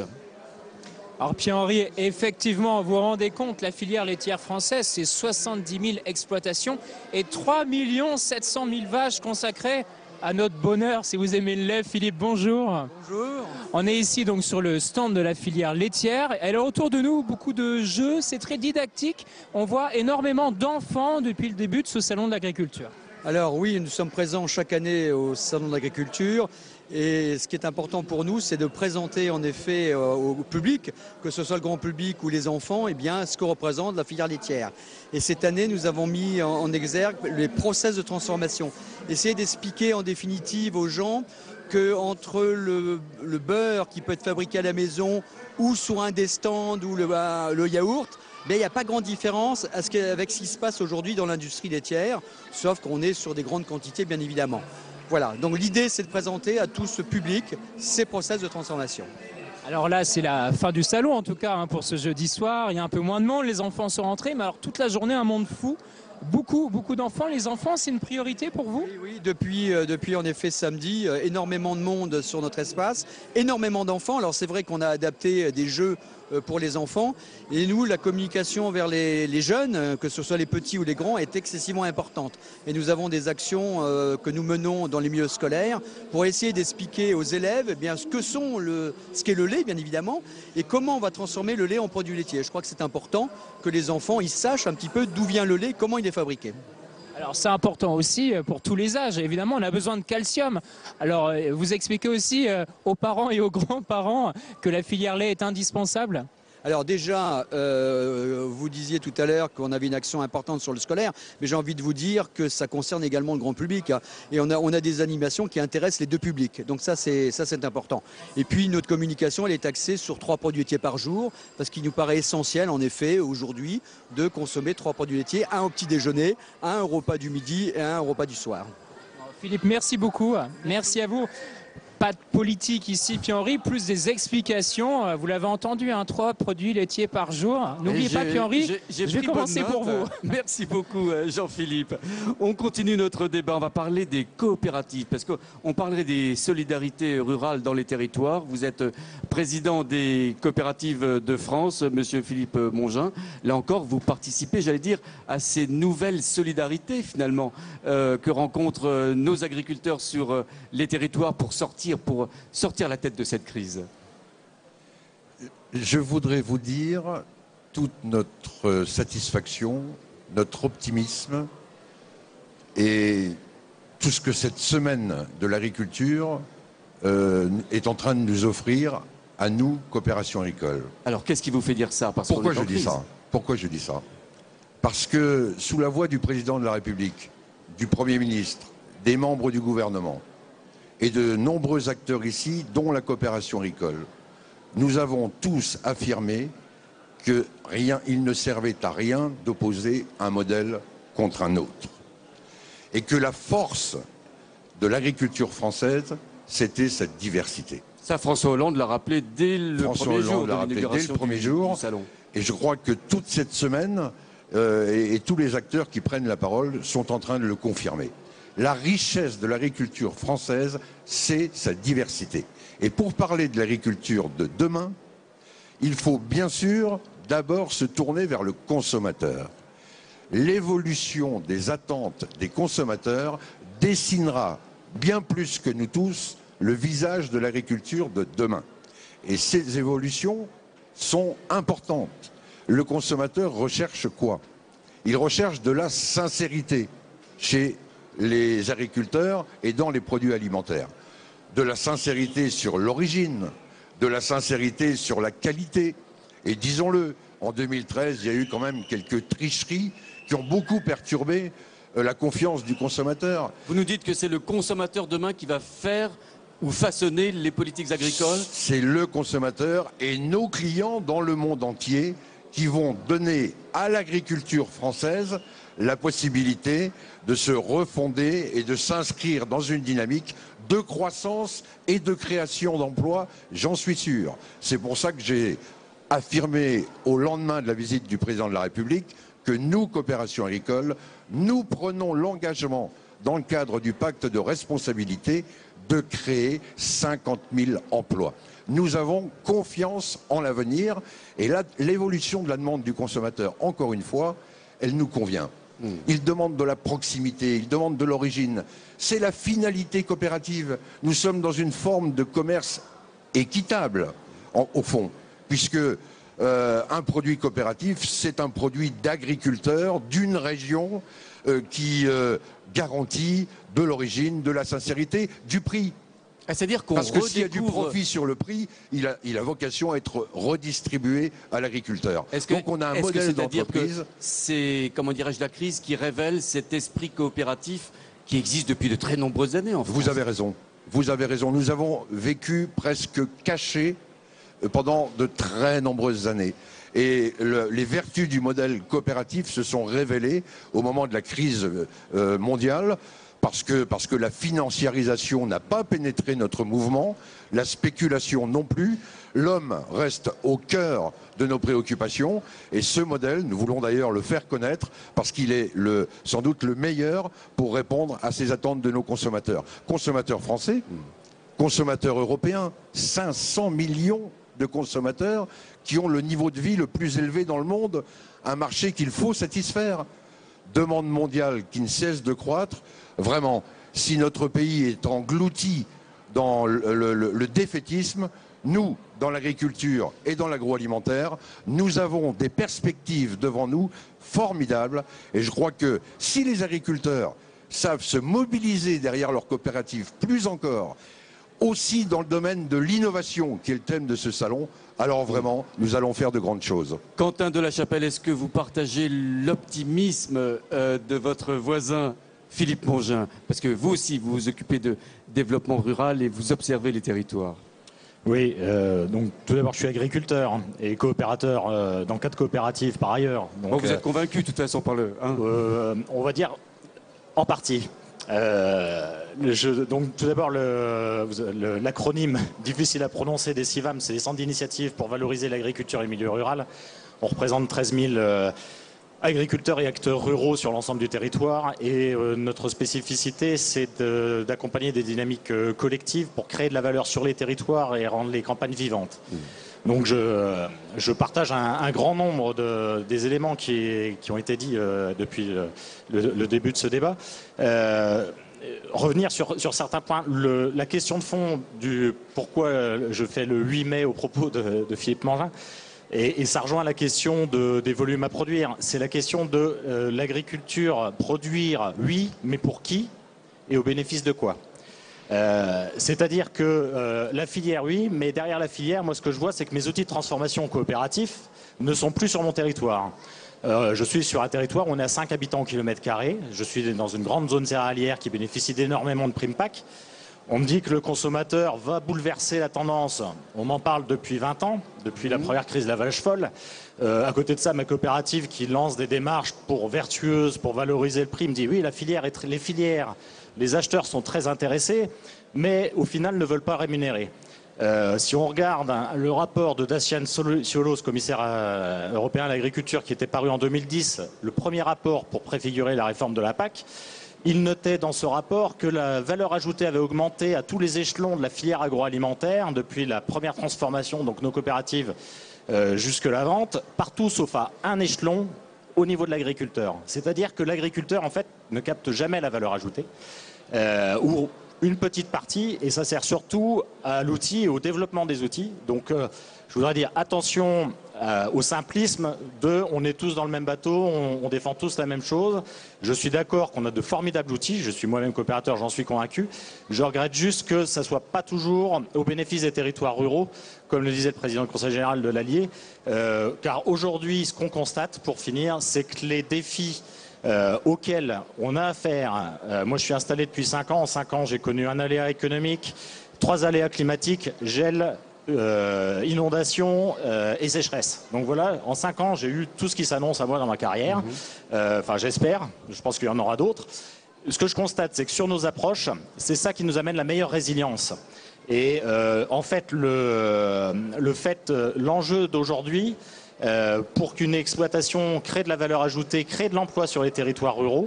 Alors Pierre-Henri, effectivement, vous vous rendez compte, la filière laitière française, c'est soixante-dix mille exploitations et trois millions sept cent mille vaches consacrées à notre bonheur. Si vous aimez le lait, Philippe, bonjour. Bonjour. On est ici donc sur le stand de la filière laitière. Alors autour de nous, beaucoup de jeux, c'est très didactique. On voit énormément d'enfants depuis le début de ce salon de l'agriculture. Alors oui, nous sommes présents chaque année au salon de l'agriculture. Et ce qui est important pour nous, c'est de présenter en effet euh, au public, que ce soit le grand public ou les enfants, eh bien, ce que représente la filière laitière. Et cette année, nous avons mis en, en exergue les process de transformation. Essayer d'expliquer en définitive aux gens qu'entre le, le beurre qui peut être fabriqué à la maison ou sur un des stands ou le, euh, le yaourt, il n'y a pas grande différence avec ce qui se passe aujourd'hui dans l'industrie laitière, sauf qu'on est sur des grandes quantités, bien évidemment. Voilà, donc l'idée c'est de présenter à tout ce public ces process de transformation. Alors là c'est la fin du salon en tout cas hein, pour ce jeudi soir, il y a un peu moins de monde, les enfants sont rentrés, mais alors toute la journée un monde fou. Beaucoup, beaucoup d'enfants. Les enfants, c'est une priorité pour vous? Oui, oui, depuis, euh, depuis en effet samedi, euh, énormément de monde sur notre espace, énormément d'enfants. Alors c'est vrai qu'on a adapté des jeux euh, pour les enfants. Et nous, la communication vers les, les jeunes, euh, que ce soit les petits ou les grands, est excessivement importante. Et nous avons des actions euh, que nous menons dans les milieux scolaires pour essayer d'expliquer aux élèves eh bien, ce que sont le, ce qu'est le lait, bien évidemment, et comment on va transformer le lait en produit laitier. Je crois que c'est important que les enfants ils sachent un petit peu d'où vient le lait, comment il est fabriqué. Alors c'est important aussi pour tous les âges, évidemment on a besoin de calcium. Alors vous expliquez aussi aux parents et aux grands-parents que la filière lait est indispensable? Alors déjà, euh, vous disiez tout à l'heure qu'on avait une action importante sur le scolaire, mais j'ai envie de vous dire que ça concerne également le grand public. Hein, et on a, on a des animations qui intéressent les deux publics. Donc ça, c'est ça, c'est important. Et puis notre communication, elle est axée sur trois produits laitiers par jour, parce qu'il nous paraît essentiel, en effet, aujourd'hui, de consommer trois produits laitiers, un au petit déjeuner, un au repas du midi et un au repas du soir. Philippe, merci beaucoup. Merci à vous. Pas de politique ici, Pierre-Henri, plus des explications. Vous l'avez entendu, hein, trois produits laitiers par jour. N'oubliez pas, Pierre-Henri, je vais commencer pour vous. Merci beaucoup, Jean-Philippe. On continue notre débat. On va parler des coopératives, parce qu'on parlerait des solidarités rurales dans les territoires. Vous êtes président des coopératives de France, monsieur Philippe Mongin. Là encore, vous participez, j'allais dire, à ces nouvelles solidarités, finalement, euh, que rencontrent nos agriculteurs sur les territoires pour sortir pour sortir la tête de cette crise? Je voudrais vous dire toute notre satisfaction notre optimisme et tout ce que cette semaine de l'agriculture euh, est en train de nous offrir à nous, coopération agricole. Alors, qu'est-ce qui vous fait dire ça? Parce Pourquoi je dis ça? Pourquoi je dis ça? Parce que sous la voix du président de la République, du Premier ministre, des membres du gouvernement et de nombreux acteurs ici, dont la coopération agricole, nous avons tous affirmé que rien, il ne servait à rien d'opposer un modèle contre un autre. Et que la force de l'agriculture française, c'était cette diversité. Ça, François Hollande l'a rappelé dès le François premier Hollande jour de l'a rappelé dès le l'inauguration premier du, jour. du salon. Et je crois que toute cette semaine, euh, et, et tous les acteurs qui prennent la parole sont en train de le confirmer. La richesse de l'agriculture française, c'est sa diversité. Et pour parler de l'agriculture de demain, il faut bien sûr d'abord se tourner vers le consommateur. L'évolution des attentes des consommateurs dessinera bien plus que nous tous le visage de l'agriculture de demain. Et ces évolutions sont importantes. Le consommateur recherche quoi? Il recherche de la sincérité chez les agriculteurs et dans les produits alimentaires. De la sincérité sur l'origine, de la sincérité sur la qualité. Et disons-le, en deux mille treize, il y a eu quand même quelques tricheries qui ont beaucoup perturbé euh, la confiance du consommateur. Vous nous dites que c'est le consommateur demain qui va faire ou façonner les politiques agricoles? C'est le consommateur et nos clients dans le monde entier qui vont donner à l'agriculture française la possibilité de se refonder et de s'inscrire dans une dynamique de croissance et de création d'emplois, j'en suis sûr. C'est pour ça que j'ai affirmé au lendemain de la visite du président de la République que nous, coopération agricole, nous prenons l'engagement dans le cadre du pacte de responsabilité de créer cinquante mille emplois. Nous avons confiance en l'avenir et là, l'évolution de la demande du consommateur, encore une fois, elle nous convient. Il demande de la proximité, il demande de l'origine. C'est la finalité coopérative. Nous sommes dans une forme de commerce équitable, en, au fond, puisque euh, un produit coopératif, c'est un produit d'agriculteur d'une région euh, qui euh, garantit de l'origine, de la sincérité, du prix. C'est-à-dire qu'on Parce que redécouvre... s'il y a du profit sur le prix, il a, il a vocation à être redistribué à l'agriculteur. Donc on a un modèle d'entreprise. C'est, comment dirais-je, la crise qui révèle cet esprit coopératif qui existe depuis de très nombreuses années en France. Vous avez raison. Vous avez raison. Nous avons vécu presque cachés pendant de très nombreuses années. Et le, les vertus du modèle coopératif se sont révélées au moment de la crise euh, mondiale. Parce que, parce que la financiarisation n'a pas pénétré notre mouvement, la spéculation non plus. L'homme reste au cœur de nos préoccupations et ce modèle, nous voulons d'ailleurs le faire connaître parce qu'il est le, sans doute le meilleur pour répondre à ces attentes de nos consommateurs. Consommateurs français, consommateurs européens, cinq cents millions de consommateurs qui ont le niveau de vie le plus élevé dans le monde, un marché qu'il faut satisfaire. Demande mondiale qui ne cesse de croître. Vraiment, si notre pays est englouti dans le, le, le défaitisme, nous, dans l'agriculture et dans l'agroalimentaire, nous avons des perspectives devant nous formidables. Et je crois que si les agriculteurs savent se mobiliser derrière leurs coopératives plus encore, aussi dans le domaine de l'innovation, qui est le thème de ce salon, alors vraiment, nous allons faire de grandes choses. Quentin Delachapelle, est-ce que vous partagez l'optimisme euh, de votre voisin Philippe Mongin? Parce que vous aussi, vous vous occupez de développement rural et vous observez les territoires. Oui, euh, donc tout d'abord, je suis agriculteur et coopérateur euh, dans quatre coopératives par ailleurs. Donc, bon, vous êtes euh, convaincu de toute façon par le... Hein euh, on va dire en partie. Euh, je, donc tout d'abord l'acronyme difficile à prononcer des C I V A M, c'est les centres d'initiative pour valoriser l'agriculture et le milieu rural. On représente treize mille euh, agriculteurs et acteurs ruraux sur l'ensemble du territoire et euh, notre spécificité c'est d'accompagner de, des dynamiques euh, collectives pour créer de la valeur sur les territoires et rendre les campagnes vivantes. Mmh. Donc je, je partage un, un grand nombre de, des éléments qui, qui ont été dits euh, depuis le, le, le début de ce débat. Euh, revenir sur, sur certains points. Le, la question de fond du pourquoi je fais le huit mai au propos de, de Philippe Mangin, Et, et ça rejoint la question de, des volumes à produire. C'est la question de euh, l'agriculture, produire, oui, mais pour qui et au bénéfice de quoi? Euh, C'est-à-dire que euh, la filière, oui, mais derrière la filière, moi ce que je vois, c'est que mes outils de transformation coopératifs ne sont plus sur mon territoire. Euh, je suis sur un territoire où on est à cinq habitants au kilomètre carré. Je suis dans une grande zone céréalière qui bénéficie d'énormément de primes P A C. On me dit que le consommateur va bouleverser la tendance. On m'en parle depuis vingt ans, depuis la première crise de la vache folle. Euh, à côté de ça, ma coopérative qui lance des démarches pour vertueuses, pour valoriser le prix, me dit oui, la filière est les filières, les acheteurs sont très intéressés, mais au final ne veulent pas rémunérer. Euh, si on regarde hein, le rapport de Dacian Ciolos, commissaire euh, européen à l'agriculture, qui était paru en deux mille dix, le premier rapport pour préfigurer la réforme de la P A C, il notait dans ce rapport que la valeur ajoutée avait augmenté à tous les échelons de la filière agroalimentaire, depuis la première transformation, donc nos coopératives, euh, jusque la vente, partout sauf à un échelon au niveau de l'agriculteur. C'est-à-dire que l'agriculteur, en fait, ne capte jamais la valeur ajoutée, euh, ou une petite partie, et ça sert surtout à l'outil et au développement des outils. Donc, euh, je voudrais dire attention euh, au simplisme de on est tous dans le même bateau, on, on défend tous la même chose. Je suis d'accord qu'on a de formidables outils, je suis moi-même coopérateur, j'en suis convaincu. Je regrette juste que ça ne soit pas toujours au bénéfice des territoires ruraux, comme le disait le président du Conseil général de l'Allier. Euh, car aujourd'hui, ce qu'on constate, pour finir, c'est que les défis Euh, auxquels on a affaire. Euh, moi, je suis installé depuis cinq ans. En cinq ans, j'ai connu un aléa économique, trois aléas climatiques, gel, euh, inondation euh, et sécheresse. Donc voilà, en cinq ans, j'ai eu tout ce qui s'annonce à moi dans ma carrière. Mmh. Euh, enfin, j'espère. Je pense qu'il y en aura d'autres. Ce que je constate, c'est que sur nos approches, c'est ça qui nous amène la meilleure résilience. Et euh, en fait, le, le fait, l'enjeu d'aujourd'hui, Euh, pour qu'une exploitation crée de la valeur ajoutée, crée de l'emploi sur les territoires ruraux,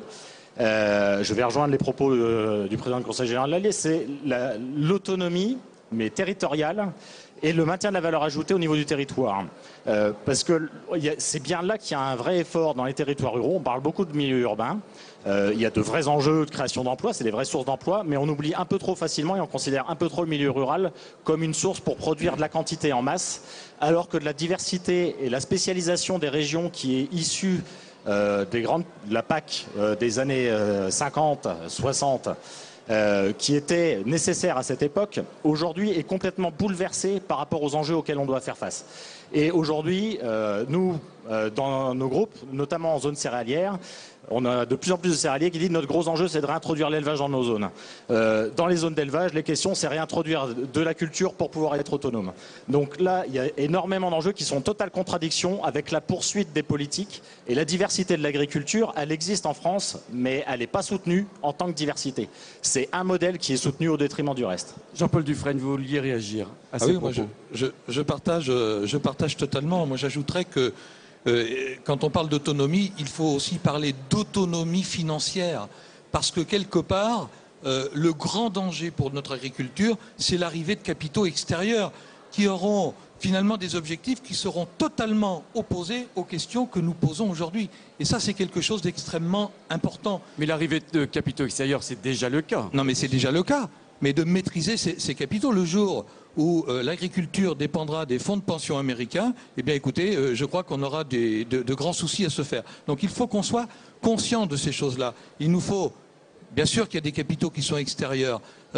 euh, je vais rejoindre les propos euh, du président du Conseil général de l'Allier, c'est l'autonomie, mais territoriale, et le maintien de la valeur ajoutée au niveau du territoire. Euh, parce que c'est bien là qu'il y a un vrai effort dans les territoires ruraux. On parle beaucoup de milieu urbain. Euh, il y a de vrais enjeux de création d'emplois, c'est des vraies sources d'emplois, mais on oublie un peu trop facilement et on considère un peu trop le milieu rural comme une source pour produire de la quantité en masse, alors que de la diversité et la spécialisation des régions qui est issue euh, des grandes, de la P A C euh, des années euh, cinquante, soixante, Euh, qui était nécessaire à cette époque, aujourd'hui est complètement bouleversé par rapport aux enjeux auxquels on doit faire face. Et aujourd'hui, euh, nous, euh, dans nos groupes, notamment en zone céréalière, on a de plus en plus de céréaliers qui disent notre gros enjeu, c'est de réintroduire l'élevage dans nos zones. Euh, dans les zones d'élevage, les questions, c'est réintroduire de la culture pour pouvoir être autonome. Donc là, il y a énormément d'enjeux qui sont en totale contradiction avec la poursuite des politiques. Et la diversité de l'agriculture, elle existe en France, mais elle n'est pas soutenue en tant que diversité. C'est un modèle qui est soutenu au détriment du reste. Jean-Paul Dufresne, vous vouliez réagir à ces ah oui, propos. moi je, je, je, partage, je partage totalement. Moi, j'ajouterais que euh, quand on parle d'autonomie, il faut aussi parler d'autonomie financière. Parce que quelque part, euh, le grand danger pour notre agriculture, c'est l'arrivée de capitaux extérieurs qui auront finalement des objectifs qui seront totalement opposés aux questions que nous posons aujourd'hui. Et ça, c'est quelque chose d'extrêmement important. Mais l'arrivée de capitaux extérieurs, c'est déjà le cas. Non, mais c'est déjà le cas. Mais de maîtriser ces, ces capitaux, le jour où euh, l'agriculture dépendra des fonds de pension américains, eh bien écoutez, euh, je crois qu'on aura des, de, de grands soucis à se faire. Donc il faut qu'on soit conscient de ces choses-là. Il nous faut, bien sûr qu'il y a des capitaux qui sont extérieurs,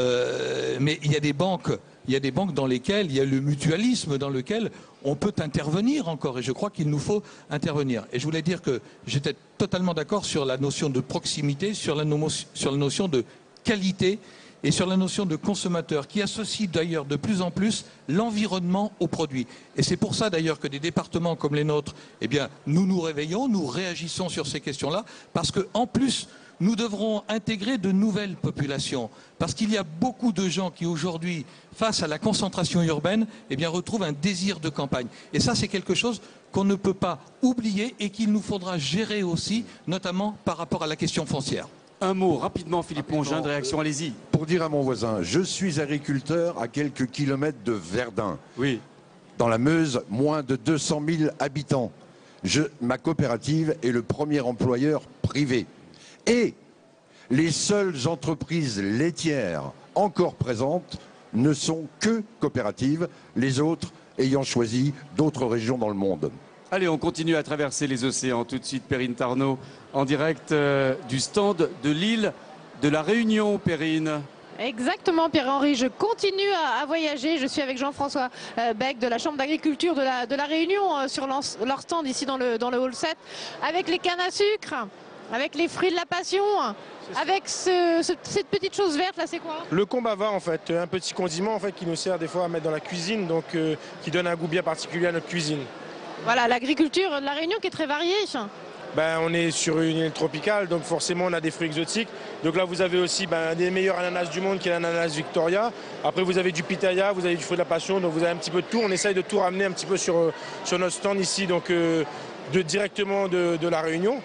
euh, mais il y a des banques, il y a des banques dans lesquelles il y a le mutualisme, dans lequel on peut intervenir encore. Et je crois qu'il nous faut intervenir. Et je voulais dire que j'étais totalement d'accord sur la notion de proximité, sur la, no sur la notion de qualité, et sur la notion de consommateur, qui associe d'ailleurs de plus en plus l'environnement aux produits. Et c'est pour ça d'ailleurs que des départements comme les nôtres, eh bien, nous nous réveillons, nous réagissons sur ces questions-là, parce qu'en plus, nous devrons intégrer de nouvelles populations. Parce qu'il y a beaucoup de gens qui aujourd'hui, face à la concentration urbaine, eh bien, retrouvent un désir de campagne. Et ça, c'est quelque chose qu'on ne peut pas oublier et qu'il nous faudra gérer aussi, notamment par rapport à la question foncière. Un mot rapidement, Philippe Mongin, de réaction, allez-y. Pour dire à mon voisin, je suis agriculteur à quelques kilomètres de Verdun. Oui. Dans la Meuse, moins de deux cent mille habitants. Je, ma coopérative est le premier employeur privé. Et les seules entreprises laitières encore présentes ne sont que coopératives. Les autres ayant choisi d'autres régions dans le monde. Allez, on continue à traverser les océans. Tout de suite, Perrine Tarnot, en direct euh, du stand de l'île de la Réunion, Perrine. Exactement, Pierre-Henri. Je continue à, à voyager. Je suis avec Jean-François euh, Beck de la Chambre d'agriculture de la, de la Réunion euh, sur leur stand ici dans le, dans le hall sept, avec les cannes à sucre, avec les fruits de la passion, avec ce, ce, cette petite chose verte là, c'est quoi? Le combava en fait, un petit condiment en fait qui nous sert des fois à mettre dans la cuisine, donc euh, qui donne un goût bien particulier à notre cuisine. Voilà, l'agriculture de la Réunion qui est très variée. Ben, on est sur une île tropicale, donc forcément on a des fruits exotiques. Donc là vous avez aussi ben, un des meilleurs ananas du monde qui est l'ananas Victoria. Après vous avez du pitaya, vous avez du fruit de la passion, donc vous avez un petit peu de tout. On essaye de tout ramener un petit peu sur, sur notre stand ici, donc euh, de, directement de, de la Réunion.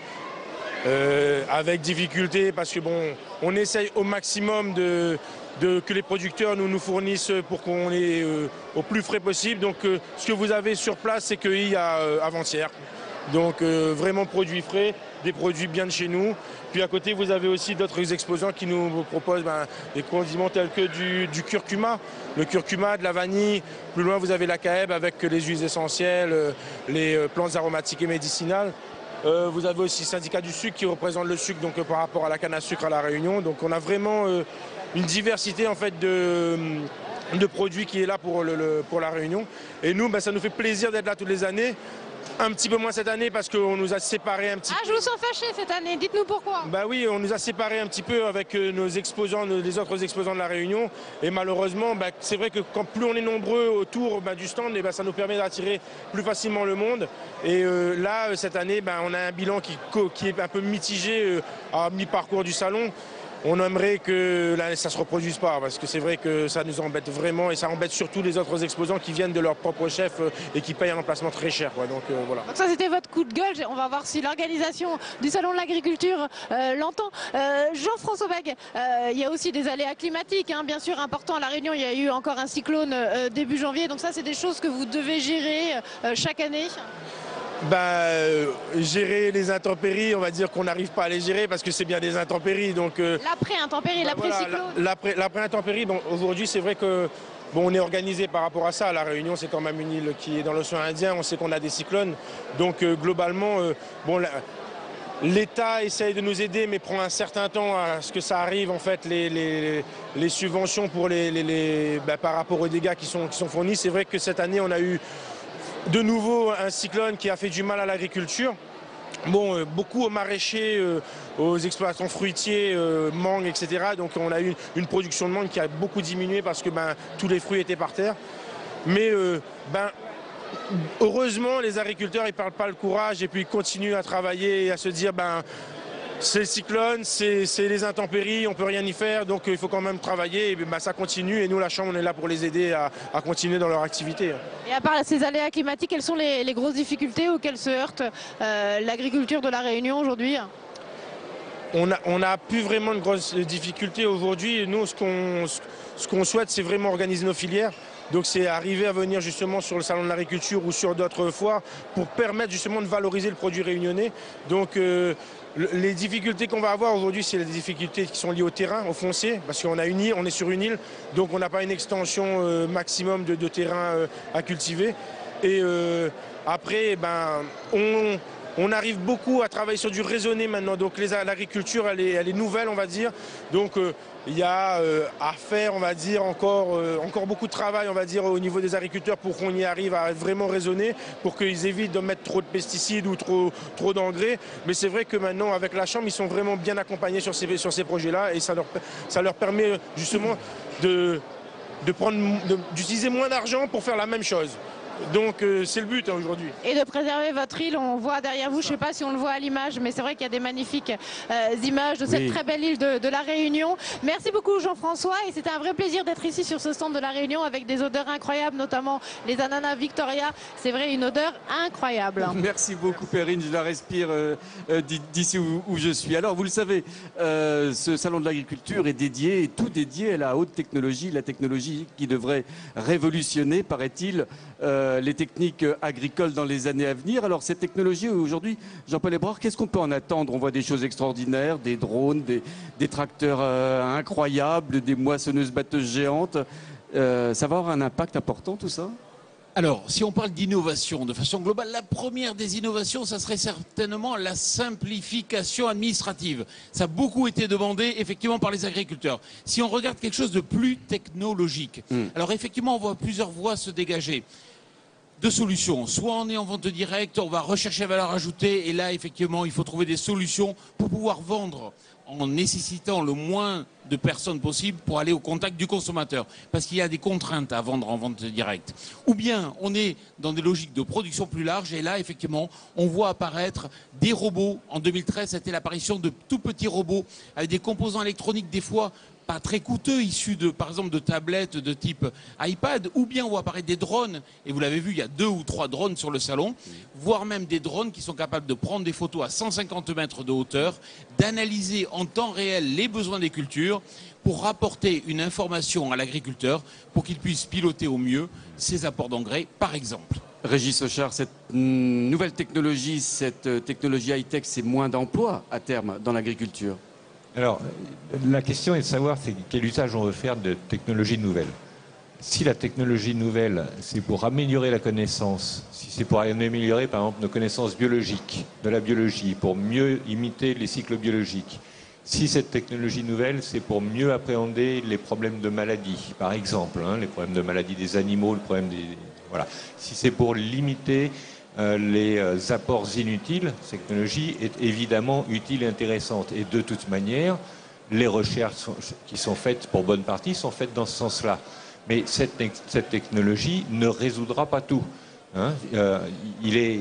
Euh, avec difficulté parce que bon, on essaye au maximum de, de, que les producteurs nous, nous fournissent pour qu'on est euh, au plus frais possible. Donc euh, ce que vous avez sur place, c'est cueilli euh, avant-hier. Donc euh, vraiment produits frais, des produits bien de chez nous. Puis à côté, vous avez aussi d'autres exposants qui nous proposent ben, des condiments tels que du, du curcuma, le curcuma, de la vanille. Plus loin, vous avez la caèbe avec les huiles essentielles, les plantes aromatiques et médicinales. Euh, vous avez aussi le syndicat du sucre qui représente le sucre donc, euh, par rapport à la canne à sucre à La Réunion. Donc on a vraiment euh, une diversité en fait, de, de produits qui est là pour, le, le, pour La Réunion. Et nous, ben, ça nous fait plaisir d'être là toutes les années. Un petit peu moins cette année parce qu'on nous a séparés un petit peu. Ah, je vous sens fâché cette année, dites-nous pourquoi. Bah oui, on nous a séparés un petit peu avec nos exposants, les autres exposants de La Réunion. Et malheureusement, bah, c'est vrai que quand plus on est nombreux autour bah, du stand, et bah, ça nous permet d'attirer plus facilement le monde. Et euh, là, cette année, bah, on a un bilan qui, qui est un peu mitigé euh, à mi-parcours du salon. On aimerait que là, ça ne se reproduise pas parce que c'est vrai que ça nous embête vraiment et ça embête surtout les autres exposants qui viennent de leur propre chef et qui payent un emplacement très cher. Quoi. Donc, euh, voilà. Donc ça c'était votre coup de gueule, on va voir si l'organisation du Salon de l'Agriculture euh, l'entend. Euh, Jean-François Beck, euh, il y a aussi des aléas climatiques, hein, bien sûr importants. À La Réunion, il y a eu encore un cyclone euh, début janvier, donc ça c'est des choses que vous devez gérer euh, chaque année. Ben, euh, gérer les intempéries, on va dire qu'on n'arrive pas à les gérer parce que c'est bien des intempéries. Donc euh, l'après-intempérie, ben l'après-cyclone. Voilà, l'après-intempérie, bon, aujourd'hui c'est vrai que bon, on est organisé par rapport à ça. La Réunion, c'est quand même une île qui est dans l'océan Indien. On sait qu'on a des cyclones. Donc euh, globalement, euh, bon, l'État essaye de nous aider, mais prend un certain temps à ce que ça arrive en fait les, les, les subventions pour les, les, les ben, par rapport aux dégâts qui sont, qui sont fournis. C'est vrai que cette année, on a eu de nouveau un cyclone qui a fait du mal à l'agriculture. Bon, euh, beaucoup aux maraîchers, euh, aux exploitants fruitiers, euh, mangues, et cetera. Donc on a eu une production de mangue qui a beaucoup diminué parce que ben, tous les fruits étaient par terre. Mais euh, ben, heureusement, les agriculteurs ils ne perdent pas le courage et puis ils continuent à travailler et à se dire ben, c'est le cyclone, c'est les intempéries, on ne peut rien y faire, donc euh, il faut quand même travailler. Et ben, ça continue et nous, la Chambre, on est là pour les aider à, à continuer dans leur activité. Et à part ces aléas climatiques, quelles sont les, les grosses difficultés auxquelles se heurte euh, l'agriculture de La Réunion aujourd'hui? On n'a on a plus vraiment de grosses difficultés aujourd'hui. Nous, ce qu'on ce qu'on souhaite, c'est vraiment organiser nos filières. Donc c'est arriver à venir justement sur le Salon de l'Agriculture ou sur d'autres foires pour permettre justement de valoriser le produit réunionnais. Donc euh, les difficultés qu'on va avoir aujourd'hui, c'est les difficultés qui sont liées au terrain, au foncier, parce qu'on a une île, on est sur une île, donc on n'a pas une extension euh, maximum de, de terrain euh, à cultiver. Et euh, après, ben, on... On arrive beaucoup à travailler sur du raisonné maintenant, donc l'agriculture elle est, elle est nouvelle on va dire, donc il euh, y a euh, à faire on va dire encore, euh, encore beaucoup de travail on va dire au niveau des agriculteurs pour qu'on y arrive à vraiment raisonner, pour qu'ils évitent de mettre trop de pesticides ou trop, trop d'engrais, mais c'est vrai que maintenant avec la Chambre ils sont vraiment bien accompagnés sur ces, sur ces projets-là et ça leur, ça leur permet justement de, de prendre, d'utiliser moins d'argent pour faire la même chose. Donc euh, c'est le but hein, aujourd'hui. Et de préserver votre île, on voit derrière vous, je ne sais pas si on le voit à l'image, mais c'est vrai qu'il y a des magnifiques euh, images de cette oui. très belle île de, de La Réunion. Merci beaucoup Jean-François et c'était un vrai plaisir d'être ici sur ce stand de La Réunion avec des odeurs incroyables, notamment les ananas Victoria. C'est vrai, une odeur incroyable. Merci beaucoup Perrine, je la respire euh, d'ici où, où je suis. Alors vous le savez, euh, ce salon de l'agriculture est dédié, tout dédié à la haute technologie, la technologie qui devrait révolutionner, paraît-il, euh, les techniques agricoles dans les années à venir. Alors cette technologie aujourd'hui, Jean-Paul Hébrard, qu'est-ce qu'on peut en attendre? On voit des choses extraordinaires, des drones, des, des tracteurs euh, incroyables, des moissonneuses batteuses géantes. Euh, ça va avoir un impact important tout ça? Alors, si on parle d'innovation de façon globale, la première des innovations, ça serait certainement la simplification administrative. Ça a beaucoup été demandé, effectivement, par les agriculteurs. Si on regarde quelque chose de plus technologique, mmh. alors effectivement, on voit plusieurs voies se dégager. Deux solutions. Soit on est en vente directe, on va rechercher la valeur ajoutée, et là, effectivement, il faut trouver des solutions pour pouvoir vendre en nécessitant le moins de personnes possible pour aller au contact du consommateur. Parce qu'il y a des contraintes à vendre en vente directe. Ou bien, on est dans des logiques de production plus larges, et là, effectivement, on voit apparaître des robots. En deux mille treize, c'était l'apparition de tout petits robots avec des composants électroniques, des fois pas très coûteux, issus de, par exemple, de tablettes de type iPad, ou bien on voit apparaître des drones, et vous l'avez vu, il y a deux ou trois drones sur le salon, voire même des drones qui sont capables de prendre des photos à cent cinquante mètres de hauteur, d'analyser en temps réel les besoins des cultures, pour rapporter une information à l'agriculteur, pour qu'il puisse piloter au mieux ses apports d'engrais, par exemple. Régis Auchard, cette nouvelle technologie, cette technologie high-tech, c'est moins d'emplois à terme dans l'agriculture? Alors, la question est de savoir quel usage on veut faire de technologies nouvelles. Si la technologie nouvelle, c'est pour améliorer la connaissance, si c'est pour améliorer, par exemple, nos connaissances biologiques, de la biologie, pour mieux imiter les cycles biologiques, si cette technologie nouvelle, c'est pour mieux appréhender les problèmes de maladie, par exemple, hein, les problèmes de maladie des animaux, le problème des... Voilà. Si c'est pour limiter Euh, les euh, apports inutiles, cette technologie est évidemment utile et intéressante. Et de toute manière, les recherches sont, qui sont faites pour bonne partie sont faites dans ce sens-là. Mais cette, cette technologie ne résoudra pas tout. Hein. Euh, il est,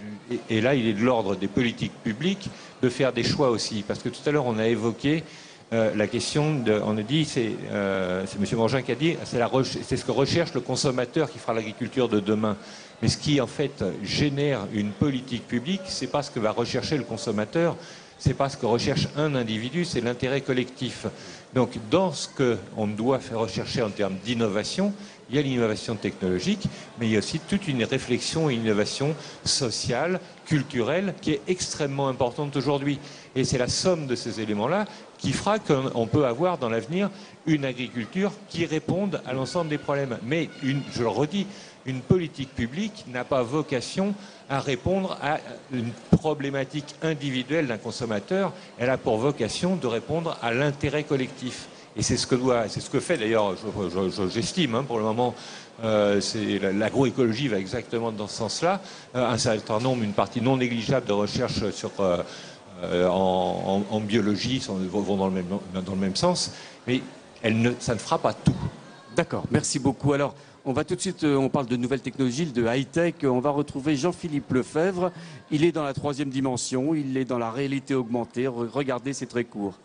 et là, il est de l'ordre des politiques publiques de faire des choix aussi. Parce que tout à l'heure, on a évoqué euh, la question, de, on a dit, c'est euh, M. Mangin qui a dit, c'est ce que recherche le consommateur qui fera l'agriculture de demain. Mais ce qui, en fait, génère une politique publique, c'est pas ce que va rechercher le consommateur, c'est pas ce que recherche un individu, c'est l'intérêt collectif. Donc, dans ce qu'on doit faire rechercher en termes d'innovation, il y a l'innovation technologique, mais il y a aussi toute une réflexion et une innovation sociale, culturelle, qui est extrêmement importante aujourd'hui. Et c'est la somme de ces éléments-là qui fera qu'on peut avoir dans l'avenir une agriculture qui réponde à l'ensemble des problèmes. Mais, une, je le redis, une politique publique n'a pas vocation à répondre à une problématique individuelle d'un consommateur. Elle a pour vocation de répondre à l'intérêt collectif. Et c'est ce que doit, c'est ce que fait d'ailleurs, j'estime, hein, pour le moment, euh, l'agroécologie va exactement dans ce sens-là. Euh, un certain nombre, une partie non négligeable de recherche sur, euh, euh, en, en, en biologie sont, vont dans le même, dans le même sens, mais elle ne, ça ne fera pas tout. D'accord, merci beaucoup. Alors, on va tout de suite, on parle de nouvelles technologies, de high-tech. On va retrouver Jean-Philippe Lefebvre. Il est dans la troisième dimension, il est dans la réalité augmentée. Regardez, c'est très court.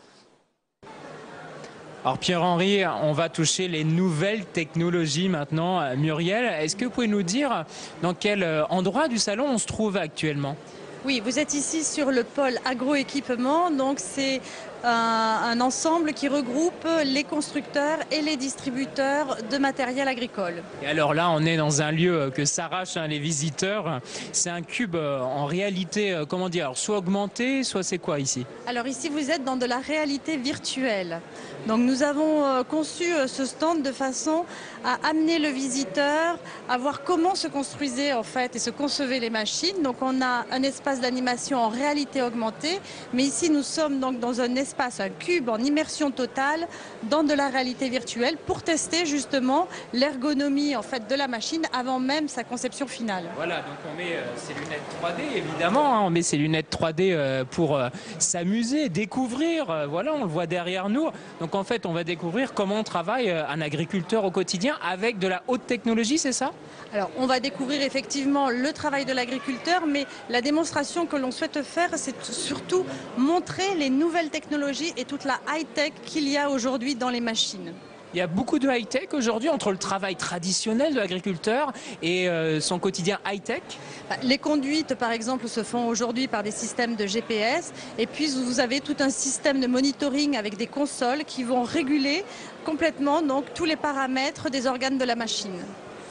Alors Pierre-Henri, on va toucher les nouvelles technologies maintenant. Muriel, est-ce que vous pouvez nous dire dans quel endroit du salon on se trouve actuellement ? Oui, vous êtes ici sur le pôle agroéquipement, donc c'est un, un ensemble qui regroupe les constructeurs et les distributeurs de matériel agricole. Et alors là, on est dans un lieu que s'arrachent hein, les visiteurs. C'est un cube en réalité, comment dire, soit augmenté, soit c'est quoi ici? Alors ici, vous êtes dans de la réalité virtuelle. Donc nous avons conçu ce stand de façon à amener le visiteur à voir comment se construisaient en fait et se concevaient les machines. Donc on a un espace d'animation en réalité augmentée, mais ici nous sommes donc dans un espace, un cube en immersion totale dans de la réalité virtuelle pour tester justement l'ergonomie en fait de la machine avant même sa conception finale. Voilà, donc on met euh, ces lunettes trois D évidemment, hein, on met ces lunettes trois D euh, pour euh, s'amuser, découvrir, euh, voilà, on le voit derrière nous. Donc en fait, on va découvrir comment travaille euh, un agriculteur au quotidien avec de la haute technologie, c'est ça? Alors, on va découvrir effectivement le travail de l'agriculteur, mais la démonstration que l'on souhaite faire, c'est surtout montrer les nouvelles technologies et toute la high-tech qu'il y a aujourd'hui dans les machines. Il y a beaucoup de high-tech aujourd'hui entre le travail traditionnel de l'agriculteur et euh, son quotidien high-tech. Les conduites, par exemple, se font aujourd'hui par des systèmes de G P S. Et puis, vous avez tout un système de monitoring avec des consoles qui vont réguler complètement donc, tous les paramètres des organes de la machine.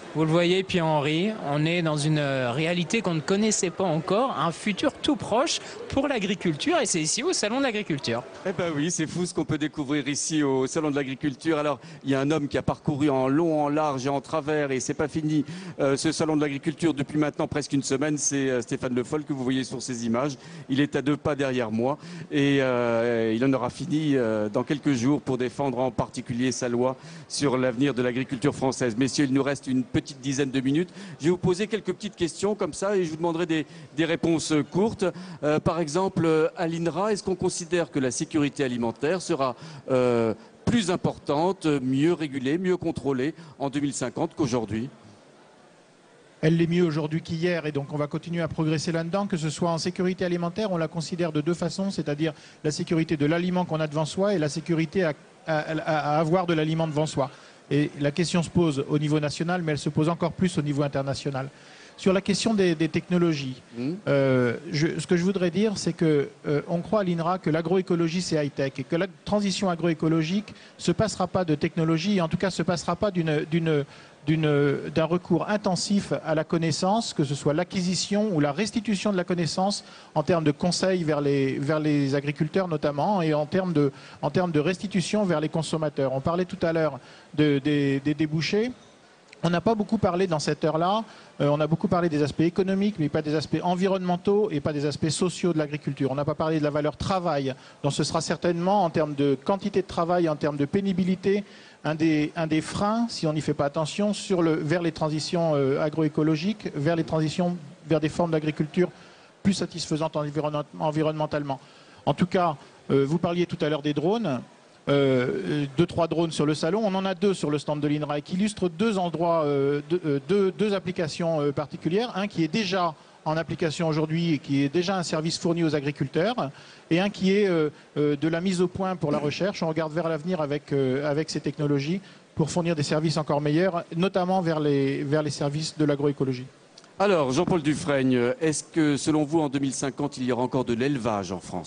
Vous le voyez, Pierre-Henri, on est dans une réalité qu'on ne connaissait pas encore, un futur tout proche pour l'agriculture, et c'est ici au Salon de l'Agriculture. Eh ben oui, c'est fou ce qu'on peut découvrir ici au Salon de l'Agriculture. Alors, il y a un homme qui a parcouru en long, en large et en travers, et c'est pas fini euh, ce Salon de l'Agriculture depuis maintenant presque une semaine. C'est euh, Stéphane Le Foll que vous voyez sur ces images. Il est à deux pas derrière moi, et euh, il en aura fini euh, dans quelques jours pour défendre en particulier sa loi sur l'avenir de l'agriculture française. Messieurs, il nous reste une petite petite dizaine de minutes. Je vais vous poser quelques petites questions comme ça et je vous demanderai des, des réponses courtes. Euh, par exemple, à l'I N R A, est-ce qu'on considère que la sécurité alimentaire sera euh, plus importante, mieux régulée, mieux contrôlée en deux mille cinquante qu'aujourd'hui ? Elle l'est mieux aujourd'hui qu'hier et donc on va continuer à progresser là-dedans, que ce soit en sécurité alimentaire, on la considère de deux façons, c'est-à-dire la sécurité de l'aliment qu'on a devant soi et la sécurité à, à, à avoir de l'aliment devant soi. Et la question se pose au niveau national, mais elle se pose encore plus au niveau international. Sur la question des, des technologies, mmh. euh, je, ce que je voudrais dire, c'est qu'on euh, croit à l'I N R A que l'agroécologie, c'est high-tech et que la transition agroécologique ne se passera pas de technologie, et en tout cas ne se passera pas d'une, d'une, d'une, d'un recours intensif à la connaissance, que ce soit l'acquisition ou la restitution de la connaissance en termes de conseils vers les, vers les agriculteurs notamment et en termes, de, en termes de restitution vers les consommateurs. On parlait tout à l'heure de, des, des débouchés. On n'a pas beaucoup parlé dans cette heure-là, euh, on a beaucoup parlé des aspects économiques, mais pas des aspects environnementaux et pas des aspects sociaux de l'agriculture. On n'a pas parlé de la valeur travail, donc ce sera certainement en termes de quantité de travail, en termes de pénibilité, un des, un des freins, si on n'y fait pas attention, sur le, vers les transitions euh, agroécologiques, vers les transitions vers des formes d'agriculture plus satisfaisantes environnement, environnementalement. En tout cas, euh, vous parliez tout à l'heure des drones. Euh, deux, trois drones sur le salon. On en a deux sur le stand de l'I N R A qui illustrent deux endroits, euh, deux, deux, deux applications euh, particulières. Un qui est déjà en application aujourd'hui et qui est déjà un service fourni aux agriculteurs et un qui est euh, euh, de la mise au point pour la recherche. On regarde vers l'avenir avec, euh, avec ces technologies pour fournir des services encore meilleurs, notamment vers les, vers les services de l'agroécologie. Alors, Jean-Paul Dufrègne, est-ce que selon vous, en deux mille cinquante, il y aura encore de l'élevage en France ?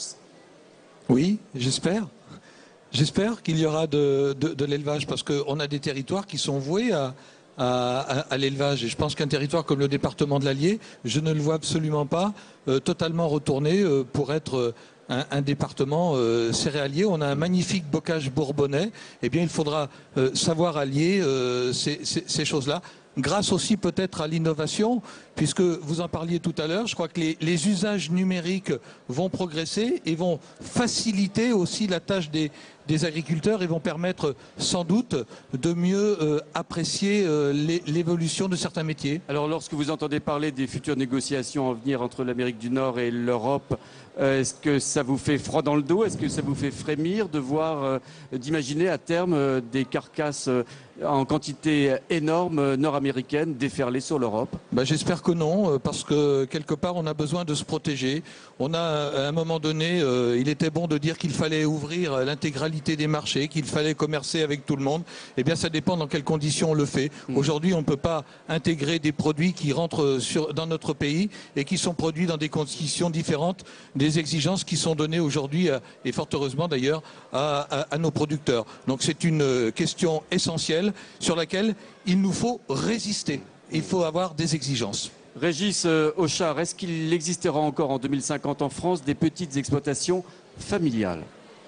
Oui, j'espère. J'espère qu'il y aura de, de, de l'élevage parce qu'on a des territoires qui sont voués à, à, à, à l'élevage. Et je pense qu'un territoire comme le département de l'Allier, je ne le vois absolument pas euh, totalement retourné euh, pour être euh, un, un département euh, céréalier. On a un magnifique bocage bourbonnais. Eh bien, il faudra euh, savoir allier euh, ces, ces, ces choses-là. Grâce aussi peut-être à l'innovation, puisque vous en parliez tout à l'heure, je crois que les, les usages numériques vont progresser et vont faciliter aussi la tâche des, des agriculteurs et vont permettre sans doute de mieux euh, apprécier euh, l'évolution de certains métiers. Alors lorsque vous entendez parler des futures négociations à venir entre l'Amérique du Nord et l'Europe, euh, est-ce que ça vous fait froid dans le dos? Est-ce que ça vous fait frémir de voir, euh, d'imaginer à terme euh, des carcasses euh, en quantité énorme nord-américaine déferler sur l'Europe? Ben, j'espère que non, parce que quelque part on a besoin de se protéger. On a à un moment donné, euh, il était bon de dire qu'il fallait ouvrir l'intégralité des marchés, qu'il fallait commercer avec tout le monde. Eh bien ça dépend dans quelles conditions on le fait. Mmh. Aujourd'hui on ne peut pas intégrer des produits qui rentrent sur, dans notre pays et qui sont produits dans des conditions différentes des exigences qui sont données aujourd'hui, et fort heureusement d'ailleurs, à, à, à nos producteurs. Donc c'est une question essentielle sur laquelle il nous faut résister. Il faut avoir des exigences. Régis euh, Auchard, est-ce qu'il existera encore en deux mille cinquante en France des petites exploitations familiales?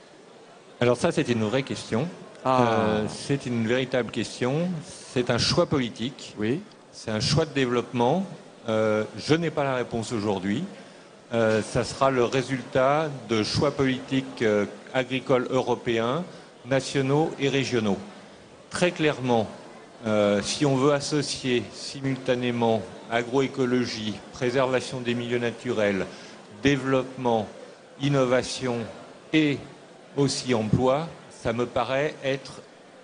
Alors ça, c'est une vraie question. Ah. Euh, c'est une véritable question. C'est un choix politique. Oui. C'est un choix de développement. Euh, je n'ai pas la réponse aujourd'hui. Euh, ça sera le résultat de choix politiques euh, agricoles européens, nationaux et régionaux. Très clairement, euh, si on veut associer simultanément agroécologie, préservation des milieux naturels, développement, innovation et aussi emploi, ça me paraît être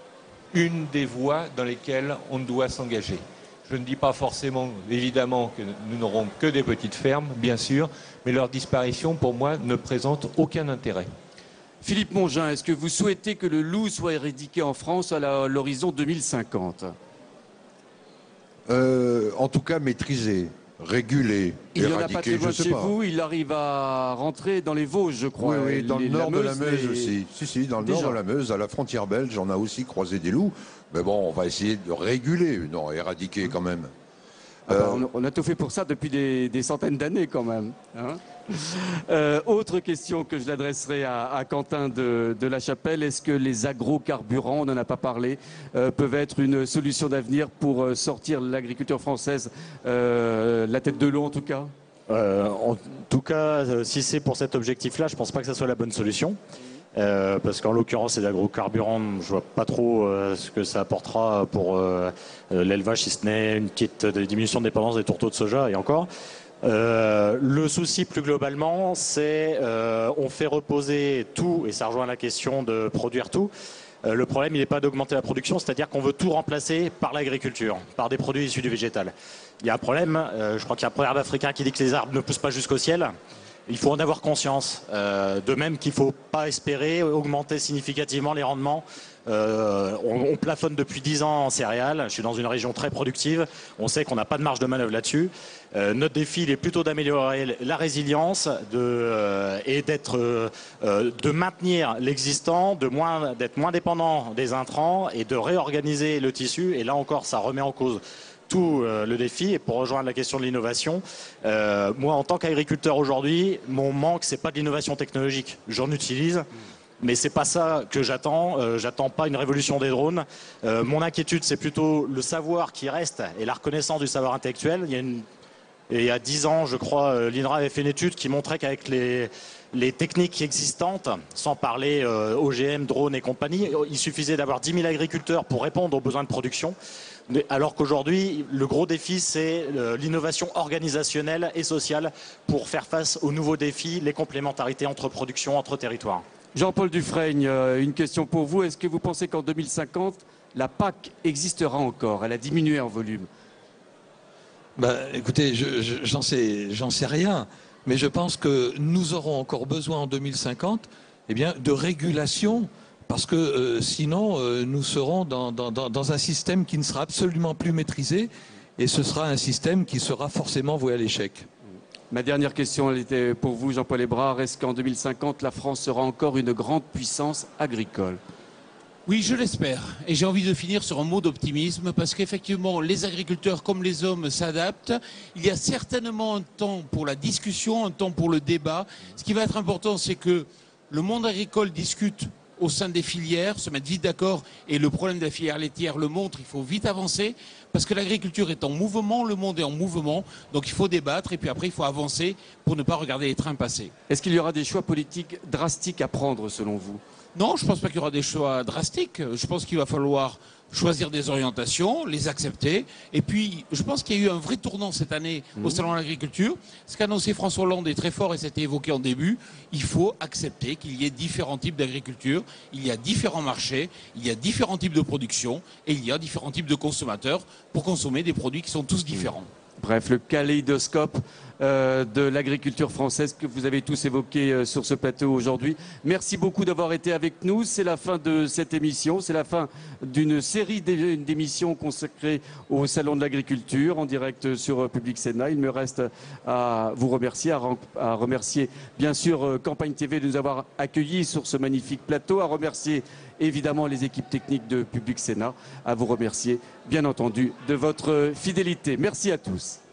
une des voies dans lesquelles on doit s'engager. Je ne dis pas forcément, évidemment, que nous n'aurons que des petites fermes, bien sûr, mais leur disparition, pour moi, ne présente aucun intérêt. Philippe Mongin, est-ce que vous souhaitez que le loup soit éradiqué en France à l'horizon deux mille cinquante? euh, En tout cas, maîtrisé. réguler, Il n'y en a pas très éradiquer, loin je sais chez pas. vous, il arrive à rentrer dans les Vosges, je crois. Oui, oui, dans Les- le nord de la Meuse les- aussi. Si, si, dans le Déjà. nord de la Meuse, à la frontière belge, on a aussi croisé des loups. Mais bon, on va essayer de réguler, non, éradiquer quand même. Ah bah, Euh, on, on a tout fait pour ça depuis des, des centaines d'années quand même. hein. Euh, autre question que je l'adresserai à, à Quentin de, de la Chapelle, est-ce que les agrocarburants, on n'en a pas parlé, euh, peuvent être une solution d'avenir pour euh, sortir l'agriculture française euh, la tête de l'eau en tout cas? Euh, en tout cas, euh, si c'est pour cet objectif-là, je ne pense pas que ça soit la bonne solution. Euh, parce qu'en l'occurrence, c'est l'agrocarburant, je vois pas trop euh, ce que ça apportera pour euh, euh, l'élevage, si ce n'est une petite euh, diminution de dépendance des tourteaux de soja, et encore. Euh, le souci plus globalement, c'est euh, on fait reposer tout, et ça rejoint la question de produire tout. Euh, le problème, il n'est pas d'augmenter la production, c'est-à-dire qu'on veut tout remplacer par l'agriculture, par des produits issus du végétal. Il y a un problème, euh, je crois qu'il y a un proverbe africain qui dit que les arbres ne poussent pas jusqu'au ciel. Il faut en avoir conscience. Euh, de même qu'il ne faut pas espérer augmenter significativement les rendements. Euh, on, on plafonne depuis dix ans en céréales. Je suis dans une région très productive. On sait qu'on n'a pas de marge de manœuvre là-dessus. Euh, notre défi, il est plutôt d'améliorer la résilience de, euh, et d'être, euh, euh, de maintenir l'existant, de moins, d'être moins dépendant des intrants et de réorganiser le tissu. Et là encore, ça remet en cause tout euh, le défi. Et pour rejoindre la question de l'innovation, euh, moi en tant qu'agriculteur aujourd'hui, mon manque, c'est pas de l'innovation technologique. J'en utilise, mais c'est pas ça que j'attends. Euh, j'attends pas une révolution des drones. Euh, mon inquiétude, c'est plutôt le savoir qui reste et la reconnaissance du savoir intellectuel. Il y a une Et il y a dix ans, je crois, euh, l'INRA avait fait une étude qui montrait qu'avec les, les techniques existantes, sans parler euh, O G M, drones et compagnie, il suffisait d'avoir dix mille agriculteurs pour répondre aux besoins de production. Mais alors qu'aujourd'hui, le gros défi, c'est euh, l'innovation organisationnelle et sociale pour faire face aux nouveaux défis, les complémentarités entre production, entre territoires. Jean-Paul Dufraigne, euh, une question pour vous. Est-ce que vous pensez qu'en deux mille cinquante, la P A C existera encore? Elle a diminué en volume. Bah, écoutez, je, je, j'en sais, j'en sais rien, mais je pense que nous aurons encore besoin en deux mille cinquante, eh bien, de régulation, parce que euh, sinon, euh, nous serons dans, dans, dans un système qui ne sera absolument plus maîtrisé, et ce sera un système qui sera forcément voué à l'échec. Ma dernière question, elle était pour vous, Jean-Paul Hébrard. Est-ce qu'en deux mille cinquante, la France sera encore une grande puissance agricole? Oui, je l'espère. Et j'ai envie de finir sur un mot d'optimisme parce qu'effectivement, les agriculteurs comme les hommes s'adaptent. Il y a certainement un temps pour la discussion, un temps pour le débat. Ce qui va être important, c'est que le monde agricole discute au sein des filières, se mettre vite d'accord. Et le problème de la filière laitière le montre, il faut vite avancer parce que l'agriculture est en mouvement, le monde est en mouvement. Donc il faut débattre et puis après, il faut avancer pour ne pas regarder les trains passer. Est-ce qu'il y aura des choix politiques drastiques à prendre selon vous? Non, je ne pense pas qu'il y aura des choix drastiques. Je pense qu'il va falloir choisir des orientations, les accepter. Et puis, je pense qu'il y a eu un vrai tournant cette année mmh. au Salon de l'Agriculture. Ce qu'a annoncé François Hollande est très fort et c'était évoqué en début. Il faut accepter qu'il y ait différents types d'agriculture. Il y a différents marchés, il y a différents types de production et il y a différents types de consommateurs pour consommer des produits qui sont tous différents. Bref, le kaléidoscope euh, de l'agriculture française que vous avez tous évoqué euh, sur ce plateau aujourd'hui. Merci beaucoup d'avoir été avec nous. C'est la fin de cette émission. C'est la fin d'une série d'émissions consacrées au Salon de l'Agriculture en direct sur Public Sénat. Il me reste à vous remercier, à, à remercier bien sûr Campagne T V de nous avoir accueillis sur ce magnifique plateau, à remercier évidemment les équipes techniques de Public Sénat, à vous remercier bien entendu de votre fidélité. Merci à tous.